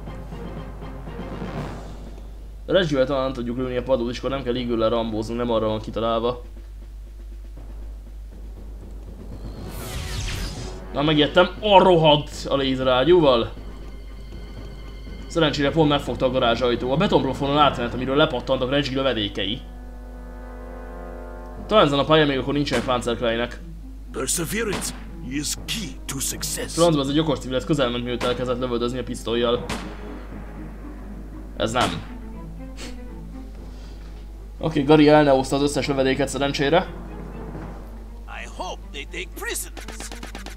Reggie-vel talán nem tudjuk lőni a padlót, és akkor nem kell Eagle-lel rambóznunk, nem arra van kitalálva. Na, megijedtem, a rohadt a lézerágyúval. Szerencsére pont megfogta a garázsajtó. A betonprofonon átmenet, amiről lepattantak Reggie lövedékei. Talán ezen a pályán még akkor nincsen Panzerkleinek. Perseverance is key to success. Francba ez egy okos civil, ez közel ment, miután elkezdett lövöldözni a pisztollyal. Ez nem. Oké, okay, Gary elneózta az összes lövedéket szerencsére. I hope they take prisoners.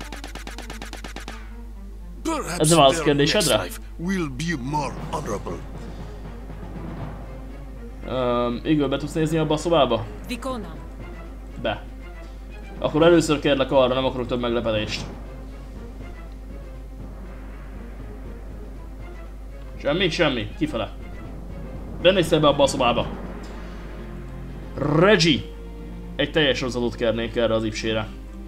Perhaps Ez a válasz their kérdésedre? next life will be more honorable. Um, Eagle, be tudsz nézni abba a szobába? Vikonam. Be. Akkor először kérlek arra, nem akarok több meglepetést. Semmi? Semmi. Kifele. Benéztél be abba a szobába. Reggie! Egy teljes sorozatot kérnék erre az ipsére.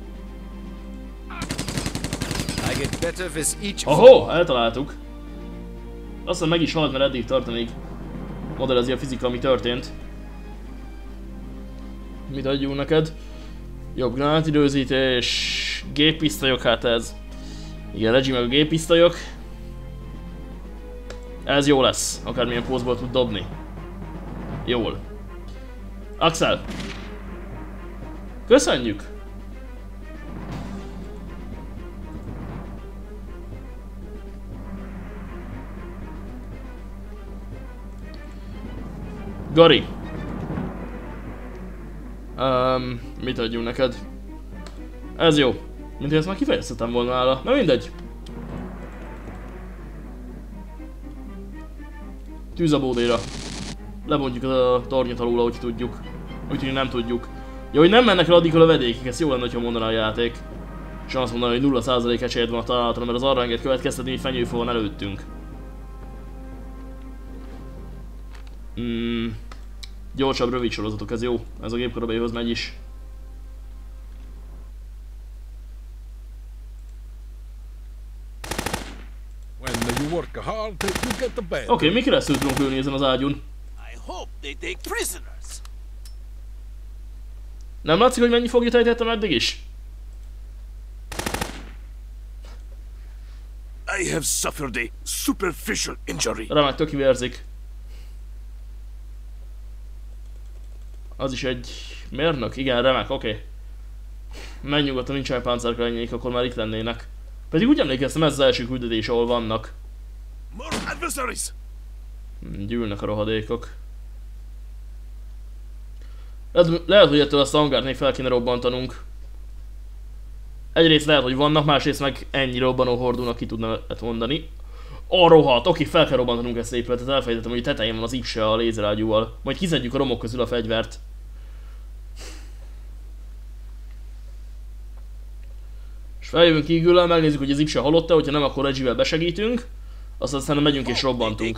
I get better with each. Ahó, eltaláltuk. Aztán meg is halt, mert eddig tart, amíg modellezi a fizika, ami történt. Mit adjunk neked? Jobb gránátidőzítés, géppisztolyok, hát ez. Igen, Reggie meg a géppisztolyok. Ez jó lesz, akármilyen pózból tud dobni. Jól. Axel! Köszönjük! Gary! Um, mit adjunk neked? Ez jó. Mint ezt már kifejeztetem volna nála. Na mindegy. Tűz a bódéra. Lebontjuk a tornyot alul, ahogy tudjuk. Úgyhogy nem tudjuk. Jó, hogy nem mennek el addig a lövedékig, ezt jó lenne, ha mondaná a játék. És azt mondaná, hogy nulla százalék esélyed van a találatra, mert az arra enged következtetni, hogy fenyőfa van előttünk. Hmm. Gyorsabb, rövid sorozatok, ez jó. Ez a gépkorabélyhoz megy is. When you work hard, you get the bed. Oké, okay, mi keresztül tudunk lőni ezen az ágyún? I hope they take prisoners. Nem látszik, hogy mennyi foglyot ejtettem eddig is? I have suffered a superficial injury. Remek, tök vérzik. Az is egy mérnök? Igen, remek, oké. Okay. Menj nyugodtan, nincsen Panzerkleinjék, akkor már itt lennének. Pedig úgy emlékeztem, ez az első küldetés, ahol vannak. More adversaries. Gyűlnek a rohadékok. Lehet, lehet, hogy ettől a hangárt még fel kéne robbantanunk. Egyrészt lehet, hogy vannak, másrészt meg ennyi robbanó hordónak ki tudna mondani. A rohadt, oké, fel kell robbantanunk ezt épületet, elfelejtettem, hogy tetején van az ipse a lézerágyúval. Majd kiszedjük a romok közül a fegyvert. És feljövünk Eagle-lel, megnézzük, hogy az ipse halott-e, hogyha nem, akkor Reggie-vel besegítünk. Aztán aztán megyünk és robbantunk.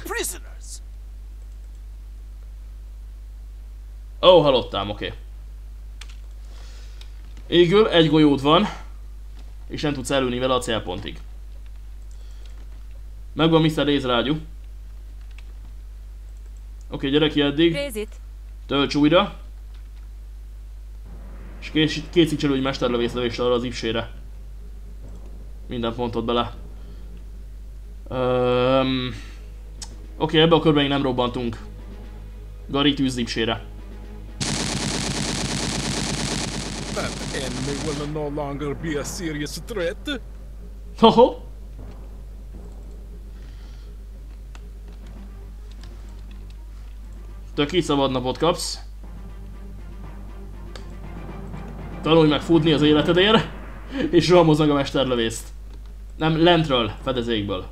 Ó, oh, halottám, oké. Okay. Eagle, egy golyód van. És nem tudsz előni vele a célpontig. Megvan miszter lézerágyú. Oké, okay, gyere ki eddig. Tölts újra. És készíts elő egy mesterlövészlövést arra az ipsére. Minden pontot bele. Um, Oké, okay, ebbe a körben még nem robbantunk. Gary, tűz ipsére. That enemy will no longer be a serious threat. Hoho. Töki, szabad napot kapsz. Tanulj meg futni az életedért, és rohamozz meg a mesterlövészt. Nem, lentről, fedezékből.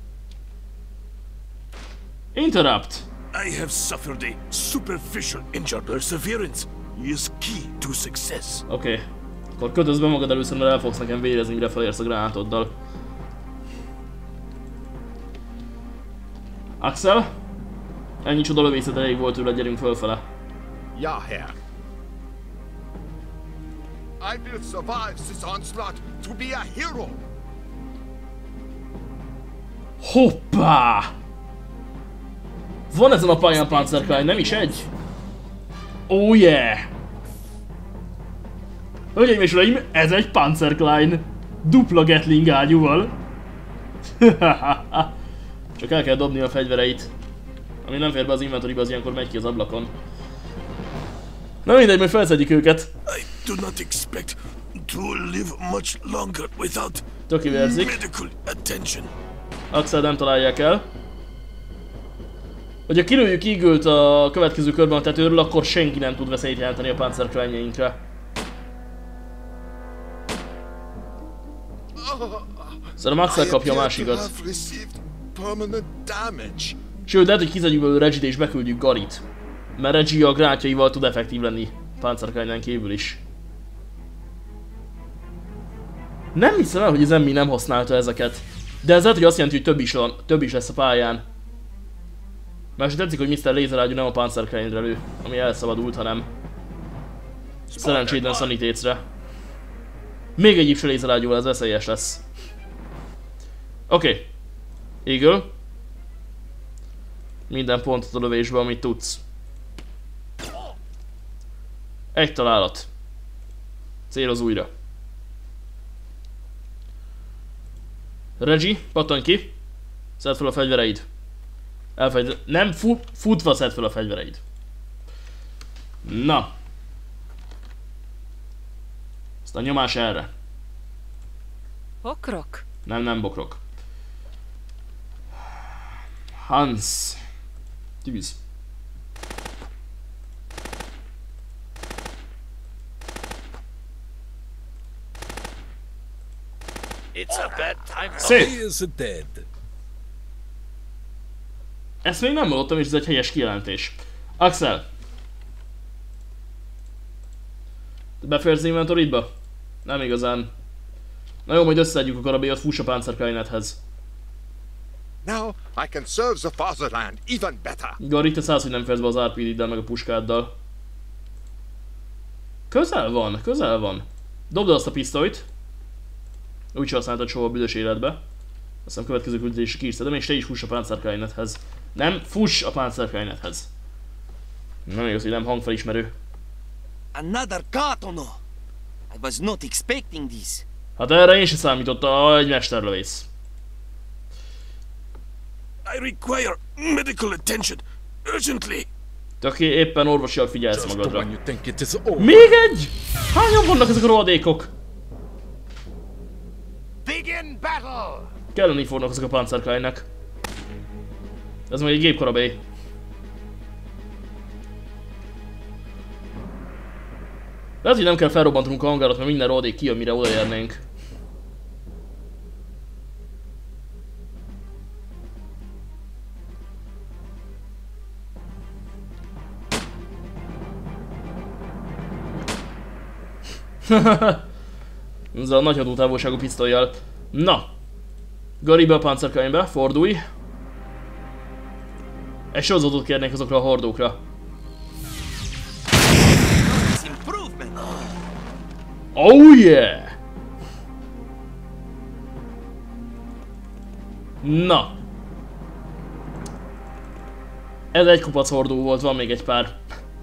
Interrupt. I have suffered a superficial injury. Perseverance is key to success. Oké. Okay. Akkor kötözd be magad először, mert el fogsz nekem vérezni, mire felérsz a gránátoddal. Axel? Ennyi csoda lövészet elég volt tőle, gyerünk fölfele. Ja, Herr. I will survive this onslaught to be a hero. Hoppá! Van ezen a pályán Panzerklein, nem is egy? Oh yeah! Hölgyeim és uraim, ez egy Panzerklein! Dupla Gatling ágyúval! Csak el kell dobni a fegyvereit. Ami nem fér be az inventoryba, az ilyenkor megy ki az ablakon. Na mindegy, majd felszedjük őket. I do not expect to live much longer without Töki vérzik. medical attention. Axel nem találják el. Hogyha kilőjük Eagle-t a következő körben a tetőről, akkor senki nem tud veszélyt jelenteni a Panzerkleinjeinkre. Szerintem Axel kapja a másikat. Sőt, lehet, hogy kizegyük belőle Reggie-t és beküldjük Garit. Mert Reggie a grátjaival tud effektív lenni Panzerkleinen kívül is. Nem hiszem el, hogy az Emmy nem használta ezeket. De ez lehet, hogy azt jelenti, hogy több is, van, több is lesz a pályán. Máshogy tetszik, hogy miszter Lézerágyú nem a Panzerkleinre lő, ami elszabadult, hanem szerencsétlen Sanitécre. Még egy ipse lézerágyúval, ez veszélyes lesz. Oké. Okay. Eagle. Minden pontot a lövésbe, amit tudsz. Egy találat. Céloz újra. Reggie, pattanj ki. Szedd fel a fegyvereid. Elfegy... Nem, fu futva szedd fel a fegyvereid. Na. Aztán nyomás erre. Bokrok. Nem, nem bokrok. Hans. Tűz. It's a bad time. Szép! He is dead. Ezt még nem hallottam, és ez egy helyes kijelentés. Axel! Te beférsz inventoridba? Nem igazán. Na jó, majd összeadjuk a karabélyot, fuss a Panzerkleinethez. Now I can serve the fatherland even better. Gary, te szállsz, hogy nem férsz be az er pé dé-del meg a puskáddal. Közel van, közel van. Dobd azt a pisztolyt. Úgy sem használtad soha a büdös életbe. Aztán következő küldetésre kiírszedem, és te is fuss a Panzerkleinethez. Nem, fuss a Panzerkleinethez. Nem igaz, hogy nem hangfelismerő. Another Katono! I was not expecting this. Hát erre én sem számítottam, egy mesterlövész. I require medical attention urgently. Töké, éppen orvosiak figyelsz Just magadra. when you think it is over. Még egy? Hányan vannak ezek a rohadékok? Begin battle. Kelleni fognak ezek a Panzerkleinnek. Ez majd egy gépkarabély. Lehet, hogy nem kell felrobbantanunk a hangárat, mert minden rohadék kijön, mire odaérnénk. Ezzel a nagy hatótávolságú pisztollyal. Na! Gary, be a Panzerkleinbe, fordulj! Egy sorozatot kérnék azokra a hordókra. Oh yeah! Na! Ez egy kupac hordó volt, van még egy pár.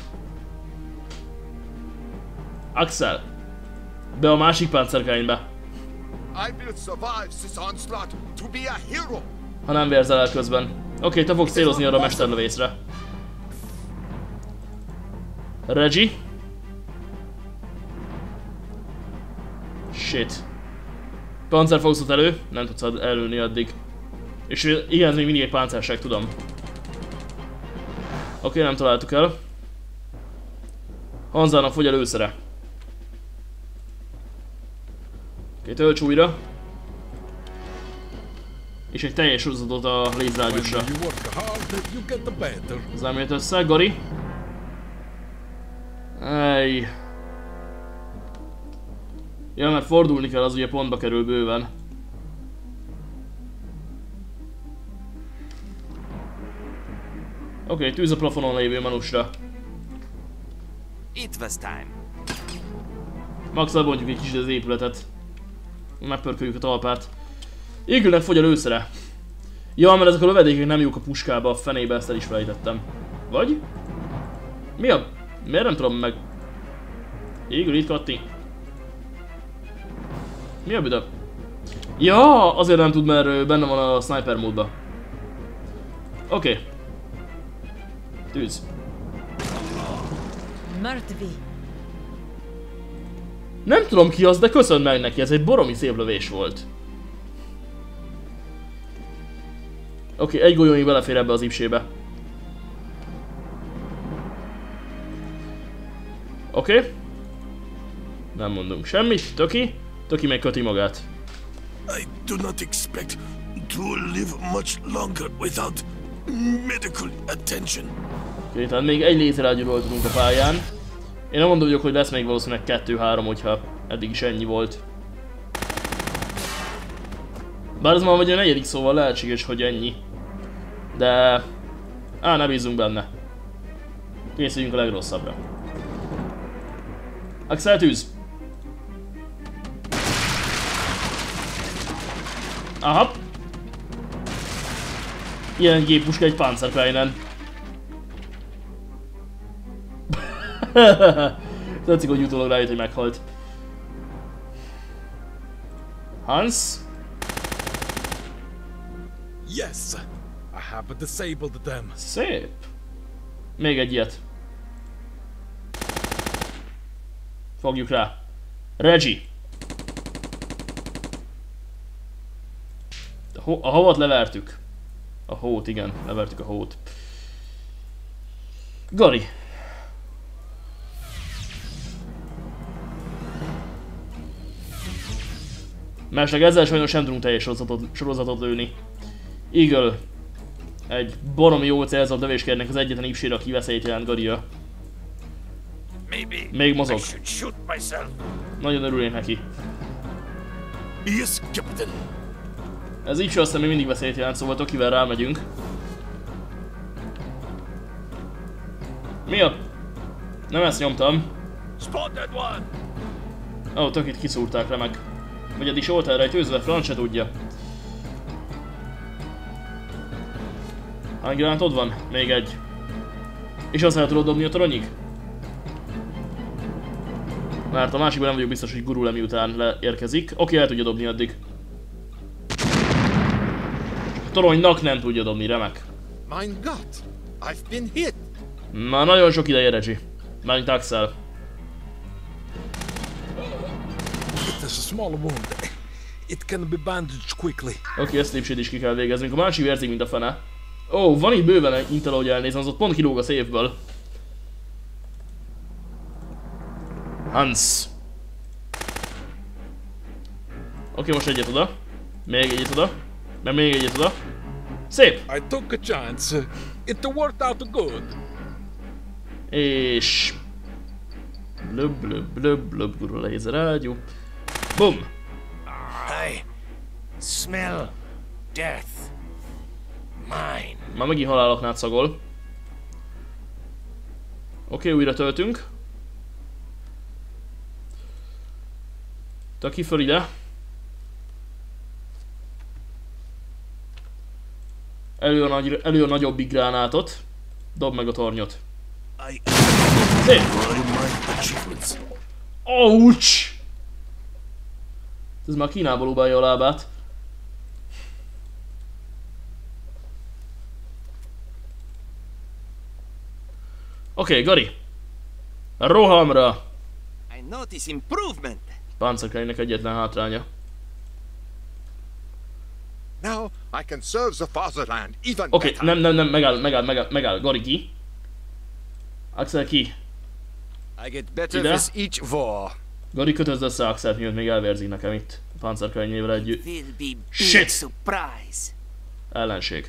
Axel! Be a másik Panzerkleinbe. I will survive this onslaught to be a hero. Ha nem vérzel el közben. Oké, okay, te fogsz célozni arra a mesterlövészre. Reggie? Shit. Panzerfauszot elő, nem tudsz előni addig. És igen, ez még mindig egy páncélság, tudom. Oké, okay, nem találtuk el. Hanzának fogy a lőszere. Oké, okay, tölts újra. És egy teljes sorozatot a lézrágyusra. Zámért össze, Gari. Ej. Ja, mert fordulni kell, az ugye pontba kerül bőven. Oké, okay, tűz a plafonon lévő manusra. It was time. Max elbontjuk egy kicsit az épületet. Megpörköljük a talpát. Égülnek fogy a lőszere. Ja, mert ezek a lövedékek nem jók a puskába, a fenébe, ezt el is felejtettem. Vagy? Mi a... Miért nem tudom meg... Égül itt, Katti. Mi a büdöm? Ja, azért nem tud, mert benne van a sniper módba. Oké. Okay. Tűz. Murtvi. Nem tudom ki az, de köszönj meg neki, ez egy baromi szép lövés volt. Oké, okay, egy golyónyi belefér ebbe az ipsébe. Oké. Okay. Nem mondunk semmit, Töki. Töki meg köti magát. I do not expect to live much longer without medical attention. Okay, tehát még egy lézerágyúról tudunk a pályán. Én nem mondom, hogy lesz még valószínűleg kettő-három, hogyha eddig is ennyi volt. Bár ez már vagy a negyedik, szóval lehetséges, hogy ennyi. De... Á, ne bízzunk benne. Készüljünk a legrosszabbra. Axel, tűz! Aha! Ilyen géppuska egy Panzerkleinen. Tetszik, hogy utólag rájött, hogy meghalt. Hans? Yes, I have disabled them. Szép. Még egy ilyet. Fogjuk rá. Reggie. A, ho a hovat levertük. A hót, igen, levertük a hót. Gari. Másleg ezzel sajnos nem tudunk teljes sorozatot, sorozatot lőni. Eagle. Egy baromi jó célzott lövéskérnek az egyetlen ipsére, aki veszélyt jelent Garia. Még mozog. Nagyon örülnék neki. Yes, Captain. Ez így aztán még mindig veszélyt jelent, szóval Tokivel rámegyünk. Mi a... Nem ezt nyomtam. Ó, oh, Tokit kiszúrták, remek. Vagy eddig se volt el rejtőzve, franc se tudja. Hány gránátod van? Még egy. És azt el tudod dobni a toronyig? Mert a másikban nem vagyok biztos, hogy gurul-e miután leérkezik. Oké, okay, el tudja dobni addig. A toronynak nem tudja dobni, remek. Mein Gott, I've been hit. Már nagyon sok ideje, Reggie. Mármint Axel. It is a small wound. It can be bandaged quickly. Oké, okay, ezt lépsét is ki kell végeznünk. A másik vérzik, mint a fene. Ó, oh, van itt bőven Intel, ahogy elnézem, az ott pont kilóg a szépből. Hans. Oké, okay, most egyet oda. Még egyet oda. Meg még egyet oda. Szép! I took a chance. It worked out good. És... Blöb, blöb, blöb, blöb, gurul a lézerágyú. Bum! I smell death. Mine. Már megint haláloknál szagol. Oké, okay, újra töltünk. Taki föl ide. Elő a, nagy, elő a nagyobbik gránátot. Dob meg a tornyot. Szép! Ouch! Ez már Kínából ubálja a lábát. Oké, okay, Gari. Rohamra! I notice improvement. Panzerkleinnek egyetlen hátránya. Now I can serve the fatherland even Oké, okay, better. nem, nem, nem, megáll, megáll, megáll, megáll. Gary ki. Axel ki. I get better Ide. with each war. Gary, kötözd össze Axelt, miatt még elvérzik nekem itt. A Panzerkleinjével együtt. Will be big Shit! surprise. Ellenség.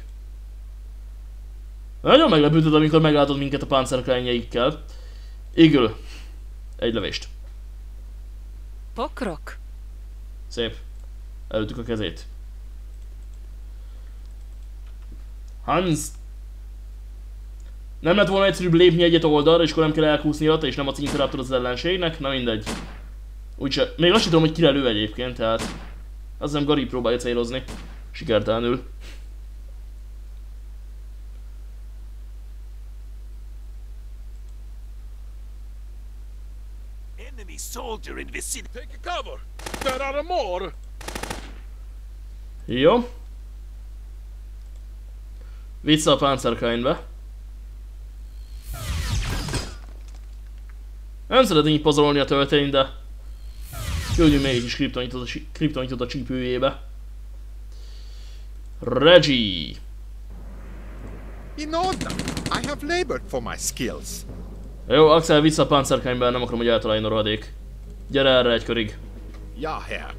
Nagyon meglepődött, amikor meglátod minket a Panzerkleinjeikkel. Eagle. Egy lövést. Pokrok. Szép. Előttük a kezét. Hans. Nem lett volna egyszerűbb lépni egyet oldalra, és akkor nem kell elkúszni alatt, és nem a Interruptor az ellenségnek? Na mindegy. Úgyse. Még azt sem tudom, hogy kire lő egyébként, tehát... Azt hiszem Gary próbálja célozni. Sikertelenül. Enemy soldier in vicinity. Take a cover. There are more. Jó. Vissza a Panzerkleinbe. Nem szeretnénk pazarolni a töltényt, de küldjünk még egy kis kriptonitot a, kriptonitot a csípőjébe. Reggie. In order. I have labored for my skills. Jó, Axel, vissza a Panzerkleinbe, nem akarom, hogy eltaláljon a rohadék. Gyere erre egy körig. Ja, Herr.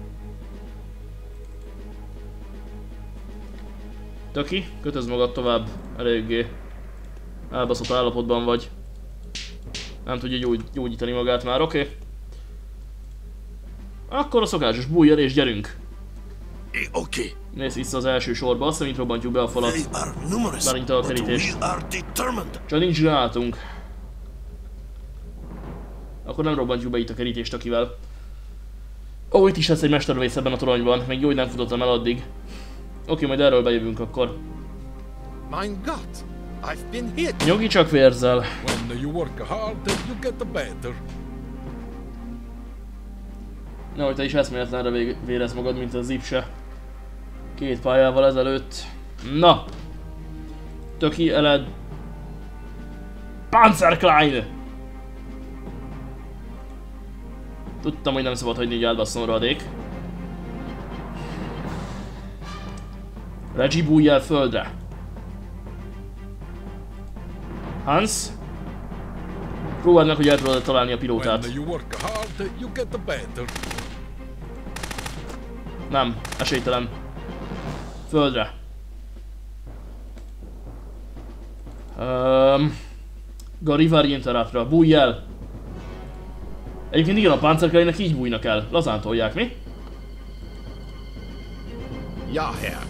Töki, kötözd magad tovább. Eléggé elbaszott állapotban vagy. Nem tudja gyógy, gyógyítani magát már, oké? Okay. Akkor a szokásos bújjal és gyerünk. Eh, okay. Nézz vissza az első sorba, azt szerint robbantjuk be a falat. They are numerous, Bárint a but kerítést. we are determined. Csak nincs gránátunk. Akkor nem robbantjuk be itt a kerítést akivel. Ó, itt is lesz egy mesterlövész ebben a toronyban, még jó, hogy nem futottam el addig. Oké, majd erről bejövünk akkor. Mein Gott. I've been hit. Nyugi csak vérzel. When you work hard, you get better. Nehogy te is eszméletlenre vé vérez magad, mint az Zipse. Két pályával ezelőtt. Na! Töki eled... Panzerklein! Tudtam, hogy nem szabad hagyni, hogy elbasszon rohadék. Reggie, bújj el földre! Hans? Próbáld meg, hogy el tudod találni a pilótát. When you work hard, you get better. Nem, esélytelen. Földre. Um, Garivari Interruptra, bújj el! Egyébként igen, a Panzerkleinnek így bújnak el. Lazán tolják, mi? Ja, Herr.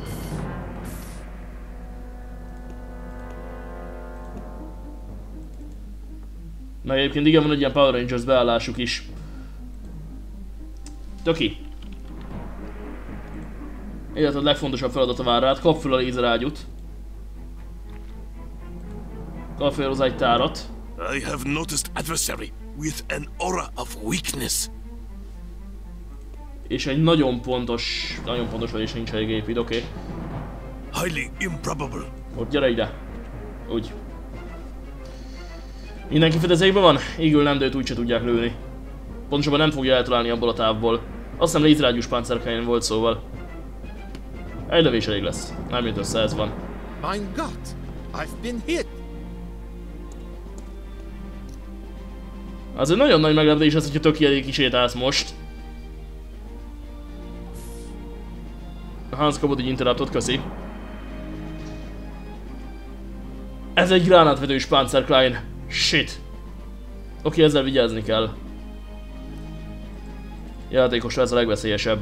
Meg egyébként igen, van egy ilyen Power Rangers beállásuk is. Töki. Életed legfontosabb feladata vár rád, kap fel a lézerágyút. Kap fel hozzá egy tárat. I have noticed adversary with an aura of weakness. És egy nagyon pontos, nagyon pontos vagy, és nincs elég épít, oké. Okay. Highly improbable. Ott gyere ide. Úgy. Mindenki fedezékben van? Eagle nem, de őt úgyse tudják lőni. Pontosabban nem fogja eltalálni abból a távból. Azt hiszem létrágyús Panzerklein volt, szóval. Egy lövés elég lesz. Nem jött össze, ez van. Mein Gott. I've been hit. Az egy nagyon nagy meglepetés az, hogyha Töki elég kisétálsz most. Hans kapott egy interruptot, köszi. Ez egy gránátvetős Panzerklein. Shit. Oké, ezzel vigyázni kell. Játékosra ez a legveszélyesebb.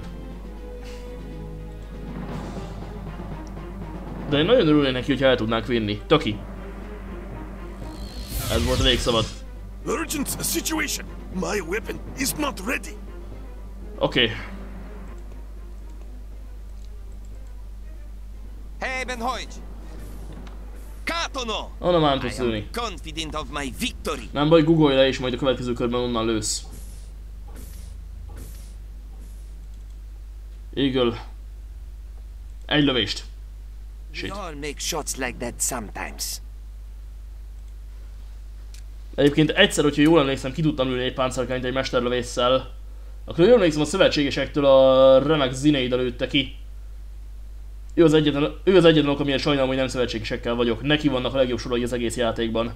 De én nagyon örülnék neki, hogyha el tudnánk vinni. Töki. Ez volt elég szabad. Urgent situation. My weapon is not ready. Oké. Okay. Hey, Benhoij! Katono! Onnan már nem I tudsz am lőni. confident of my victory. Nem baj, googolj le és majd a következő körben onnan lősz. Eagle. Egy lövést. Shit. We all make shots like that sometimes. Egyébként egyszer, hogyha jól emlékszem, ki tudtam lőni egy Panzerkleint egy mesterlövésszel. Akkor jól emlékszem, a szövetségesektől a remek Zineida lőtte ki. Ő az egyetlen, ő az egyetlen ok, amilyen sajnálom, hogy nem szövetségesekkel vagyok. Neki vannak a legjobb sorai az egész játékban.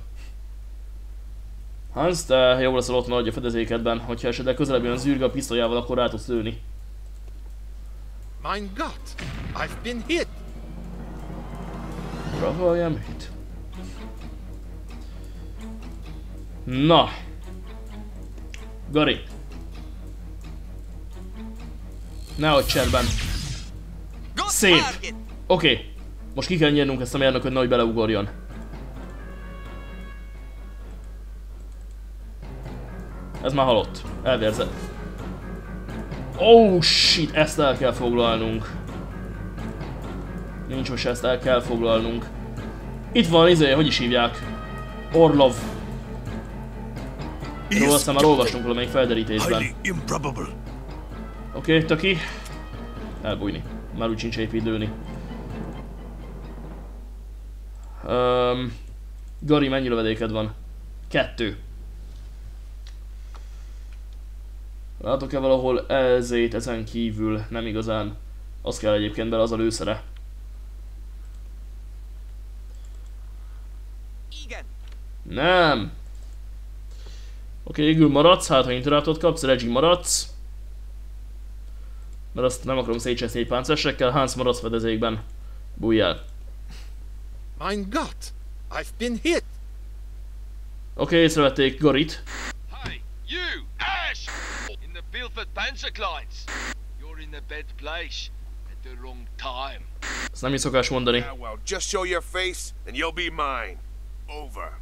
Hans, te jól leszel ott nagy a fedezékedben, hogyha esetleg közelebb jön zűrge a pisztolyával, akkor rá tudsz lőni. Mein Gott, I've been hit. Bravo, I am hit. Na. Gary. Nehogy cserben. Szép. Oké. Okay. Most ki kell nyernünk ezt a mérnököt, nehogy beleugorjon. Ez már halott. Elvérzett. Oh shit, ezt el kell foglalnunk. Nincs most, ezt el kell foglalnunk. Itt van, izé, hogy is hívják? Orlov. Róla aztán már olvastunk valamelyik felderítésben. Oké, okay, Töki. Elbújni. Már úgy sincs épp időni. Um, Gary, mennyi lövedéked van? Kettő. Látok-e valahol ezét ezen kívül? Nem igazán. Az kell egyébként bele, az a lőszere. Igen. Nem. Oké, okay, Igül maradsz, hát ha interruptot kapsz, Reggie maradsz. Mert azt nem akarom szétcseszni egy páncélesekkel, Hans maradsz fedezékben. Bújjál. Mein Gott, I've been hit. Oké, okay, észrevették Garit. Hey, you, Ash! In the Bilford Panzerkleins. You're in the bad place at the wrong time. Ezt nem is szokás mondani. Yeah, well, just show your face and you'll be mine. Over.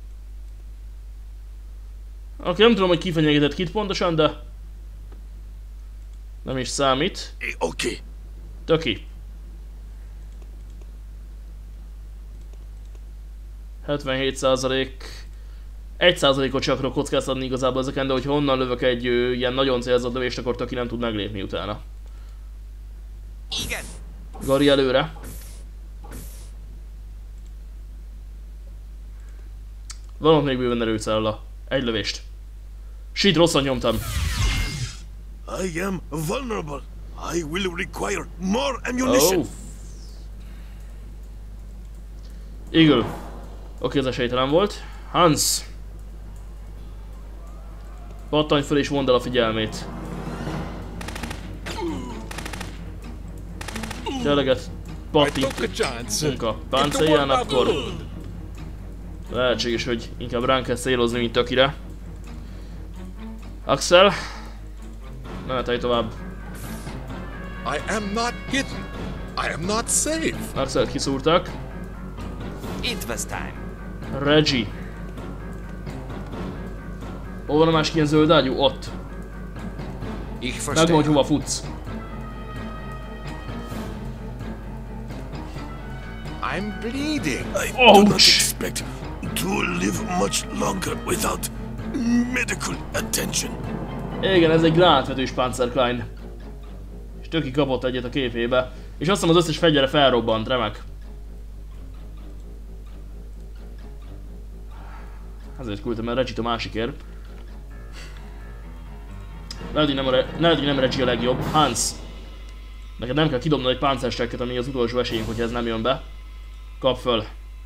Oké, okay, nem tudom, hogy ki fenyegetett kit pontosan, de nem is számít. Hey, oké. Okay. Töki. hetvenhét százalék. egy százalékot csak akarok kockáztatni igazából ezeken, de hogyha onnan lövök egy ö, ilyen nagyon célzott lövést, akkor Töki nem tud meglépni utána. Igen. Gary előre. Van ott még bőven erőcella. Egy lövést. Shit, rosszat nyomtam. I am vulnerable. I will require more ammunition. Oh. Eagle. Oké, okay, ez esélytelen volt. Hans. Pattanj föl és mondd el a figyelmét. Tényleget pattintunk a páncélján, akkor lehetséges, hogy inkább ránk kell célozni, mint Tökire. Axel. Menetelj tovább. I am not hidden. I am not safe. Axel kiszúrtak. It was time. Reggie. Hol van a másik ilyen zöld ágyú? Ott. Megmondj, hogy hova futsz. I'm bleeding. I do not expect to live much longer without medical attention. Igen, ez egy gránátvetős Panzerklein. És Töki kapott egyet a képébe. És azt hiszem az összes fegyvere felrobbant, remek. Ezért küldtem el Reggie-t a másikért. Lehet, hogy nem, a Re Lehet, hogy nem Reggie a legjobb. Hans. Neked nem kell kidobnod egy páncérstrekket, ami az utolsó esélyünk, hogyha ez nem jön be. Kap föl.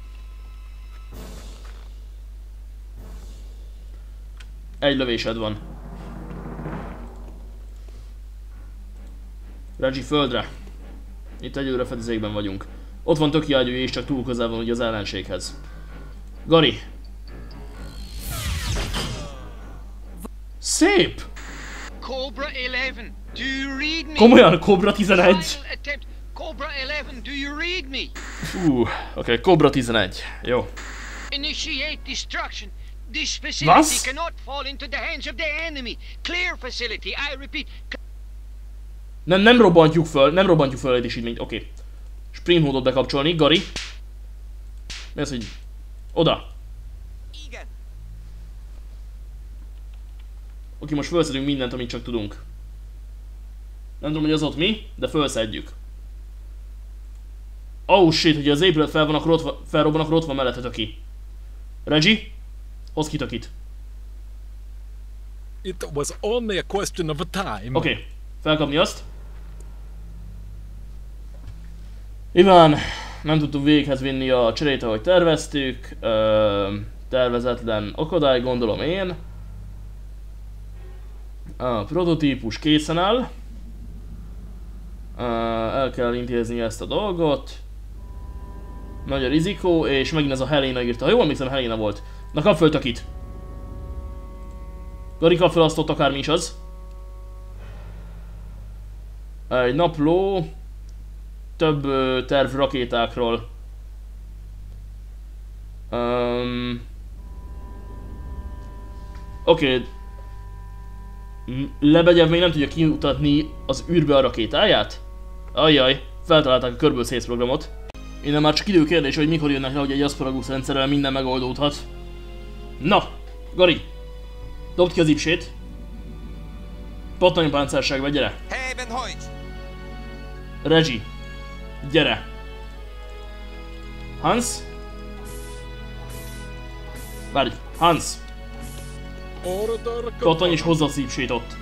Egy lövésed van. Reggie, földre. Itt egyőre fedezékben vagyunk. Ott van Töki ágyúja, és csak túl közel van ugye az ellenséghez. Gary. Szép! Cobra eleven, do you read me? Komolyan, Cobra tizenegy. Cobra eleven, do you read me? Fú, oké, okay, Cobra tizenegy. Jó. Initiate destruction. This facility cannot fall into the hands of the enemy. Clear facility, I repeat. Nem, nem robbantjuk föl, nem robbantjuk föl a létesítményt, oké. Okay. Sprint módot bekapcsolni, Gary. Mi az, hogy... Oda. Igen. Oké, okay, most felszedünk mindent, amit csak tudunk. Nem tudom, hogy az ott mi, de felszedjük. Oh shit, hogyha az épület fel van, akkor ott van, felrobban, akkor ott van mellette Töki. Reggie, hozd ki Tökit. It was only a question of time. Oké, okay. Felkapni azt. Iván, nem tudtuk véghez vinni a cserét, ahogy terveztük. Ö, tervezetlen akadály, gondolom én. A prototípus készen áll. Ö, el kell intézni ezt a dolgot. Nagy a rizikó, és megint ez a Helena írta. Ha jól emlékszem, Helena volt. Na, kap föl Takit. Gari, kap föl azt ott, akármi is az. Egy napló. Több ö, terv rakétákról. Um, Oké. Okay. Lebegyev még nem tudja kimutatni az űrbe a rakétáját? Ajjaj, feltalálták a körből szész programot. Innen már csak időkérdés, hogy mikor jönnek le, hogy egy Asparagus rendszerrel minden megoldódhat. Na, Gari! Dobd ki az ipsét. Pattannypáncérságba, gyere! Reggie, gyere! Hans? Várj, Hans! Pattanj és hozza a szívsét ott.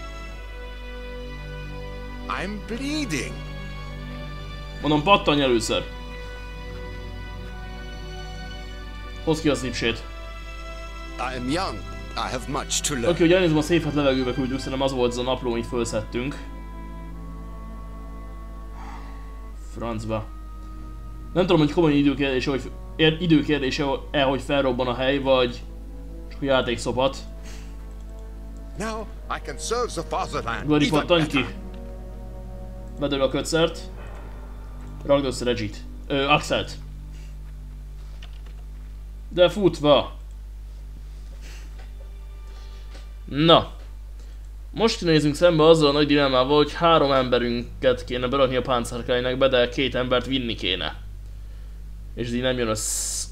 I'm bleeding. Mondom, pattanj először. Hozd ki a szívsét. I am young. I have much to learn. Oké, hogy elnézem, a széfet levegőbe küldjük, szerintem az volt az a napló, amit felszettünk. Francba. Nem tudom, hogy komoly időkérdése, hogy időkérdése-e, hogy felrobban a hely, vagy csak a játékszopat. Now I can serve the fatherland. Gari, pattanj ki. Bedől a kötszert. Ragd össze Reggie-t. Ö, Axelt. De futva. Na. Most nézzünk szembe azzal a nagy dilemmával, hogy három emberünket kéne berakni a páncárkánynak, de két embert vinni kéne. És így nem jön a sz...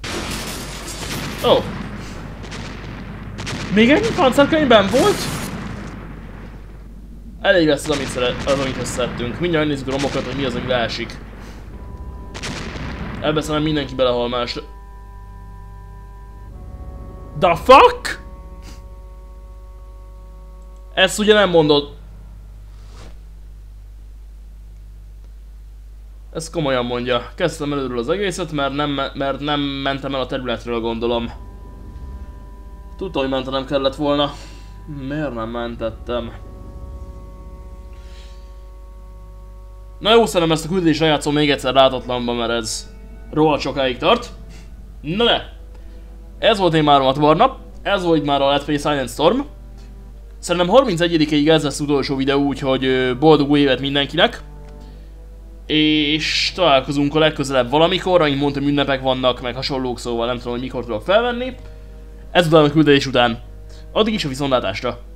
Ó! Oh. Még egy páncárkányben volt? Elég lesz az, amit, szeret, az, amit összettünk. Mindjárt nézzük a romokat, hogy mi az, ami leesik. Ebbe szerintem mindenki belehal más. The fuck? Ezt ugye nem mondod. Ezt komolyan mondja. Kezdtem előről az egészet, mert nem, mert nem mentem el a területről, gondolom. Tudtam, hogy mentenem kellett volna. Miért nem mentettem? Na jó, szerintem ezt a küldést lejátszom még egyszer látatlanban, mert ez rohadt sokáig tart. Na de! Ez volt én már a Matbarna. Ez volt már a Let's Play Silent Storm. Szerintem harmincegyedikéig ez lesz az utolsó videó, úgyhogy boldog új évet mindenkinek. És találkozunk a legközelebb valamikor, ahogy mondtam, ünnepek vannak, meg hasonlók, szóval nem tudom, hogy mikor tudok felvenni. Ezután a küldés után. Addig is a viszontlátásra!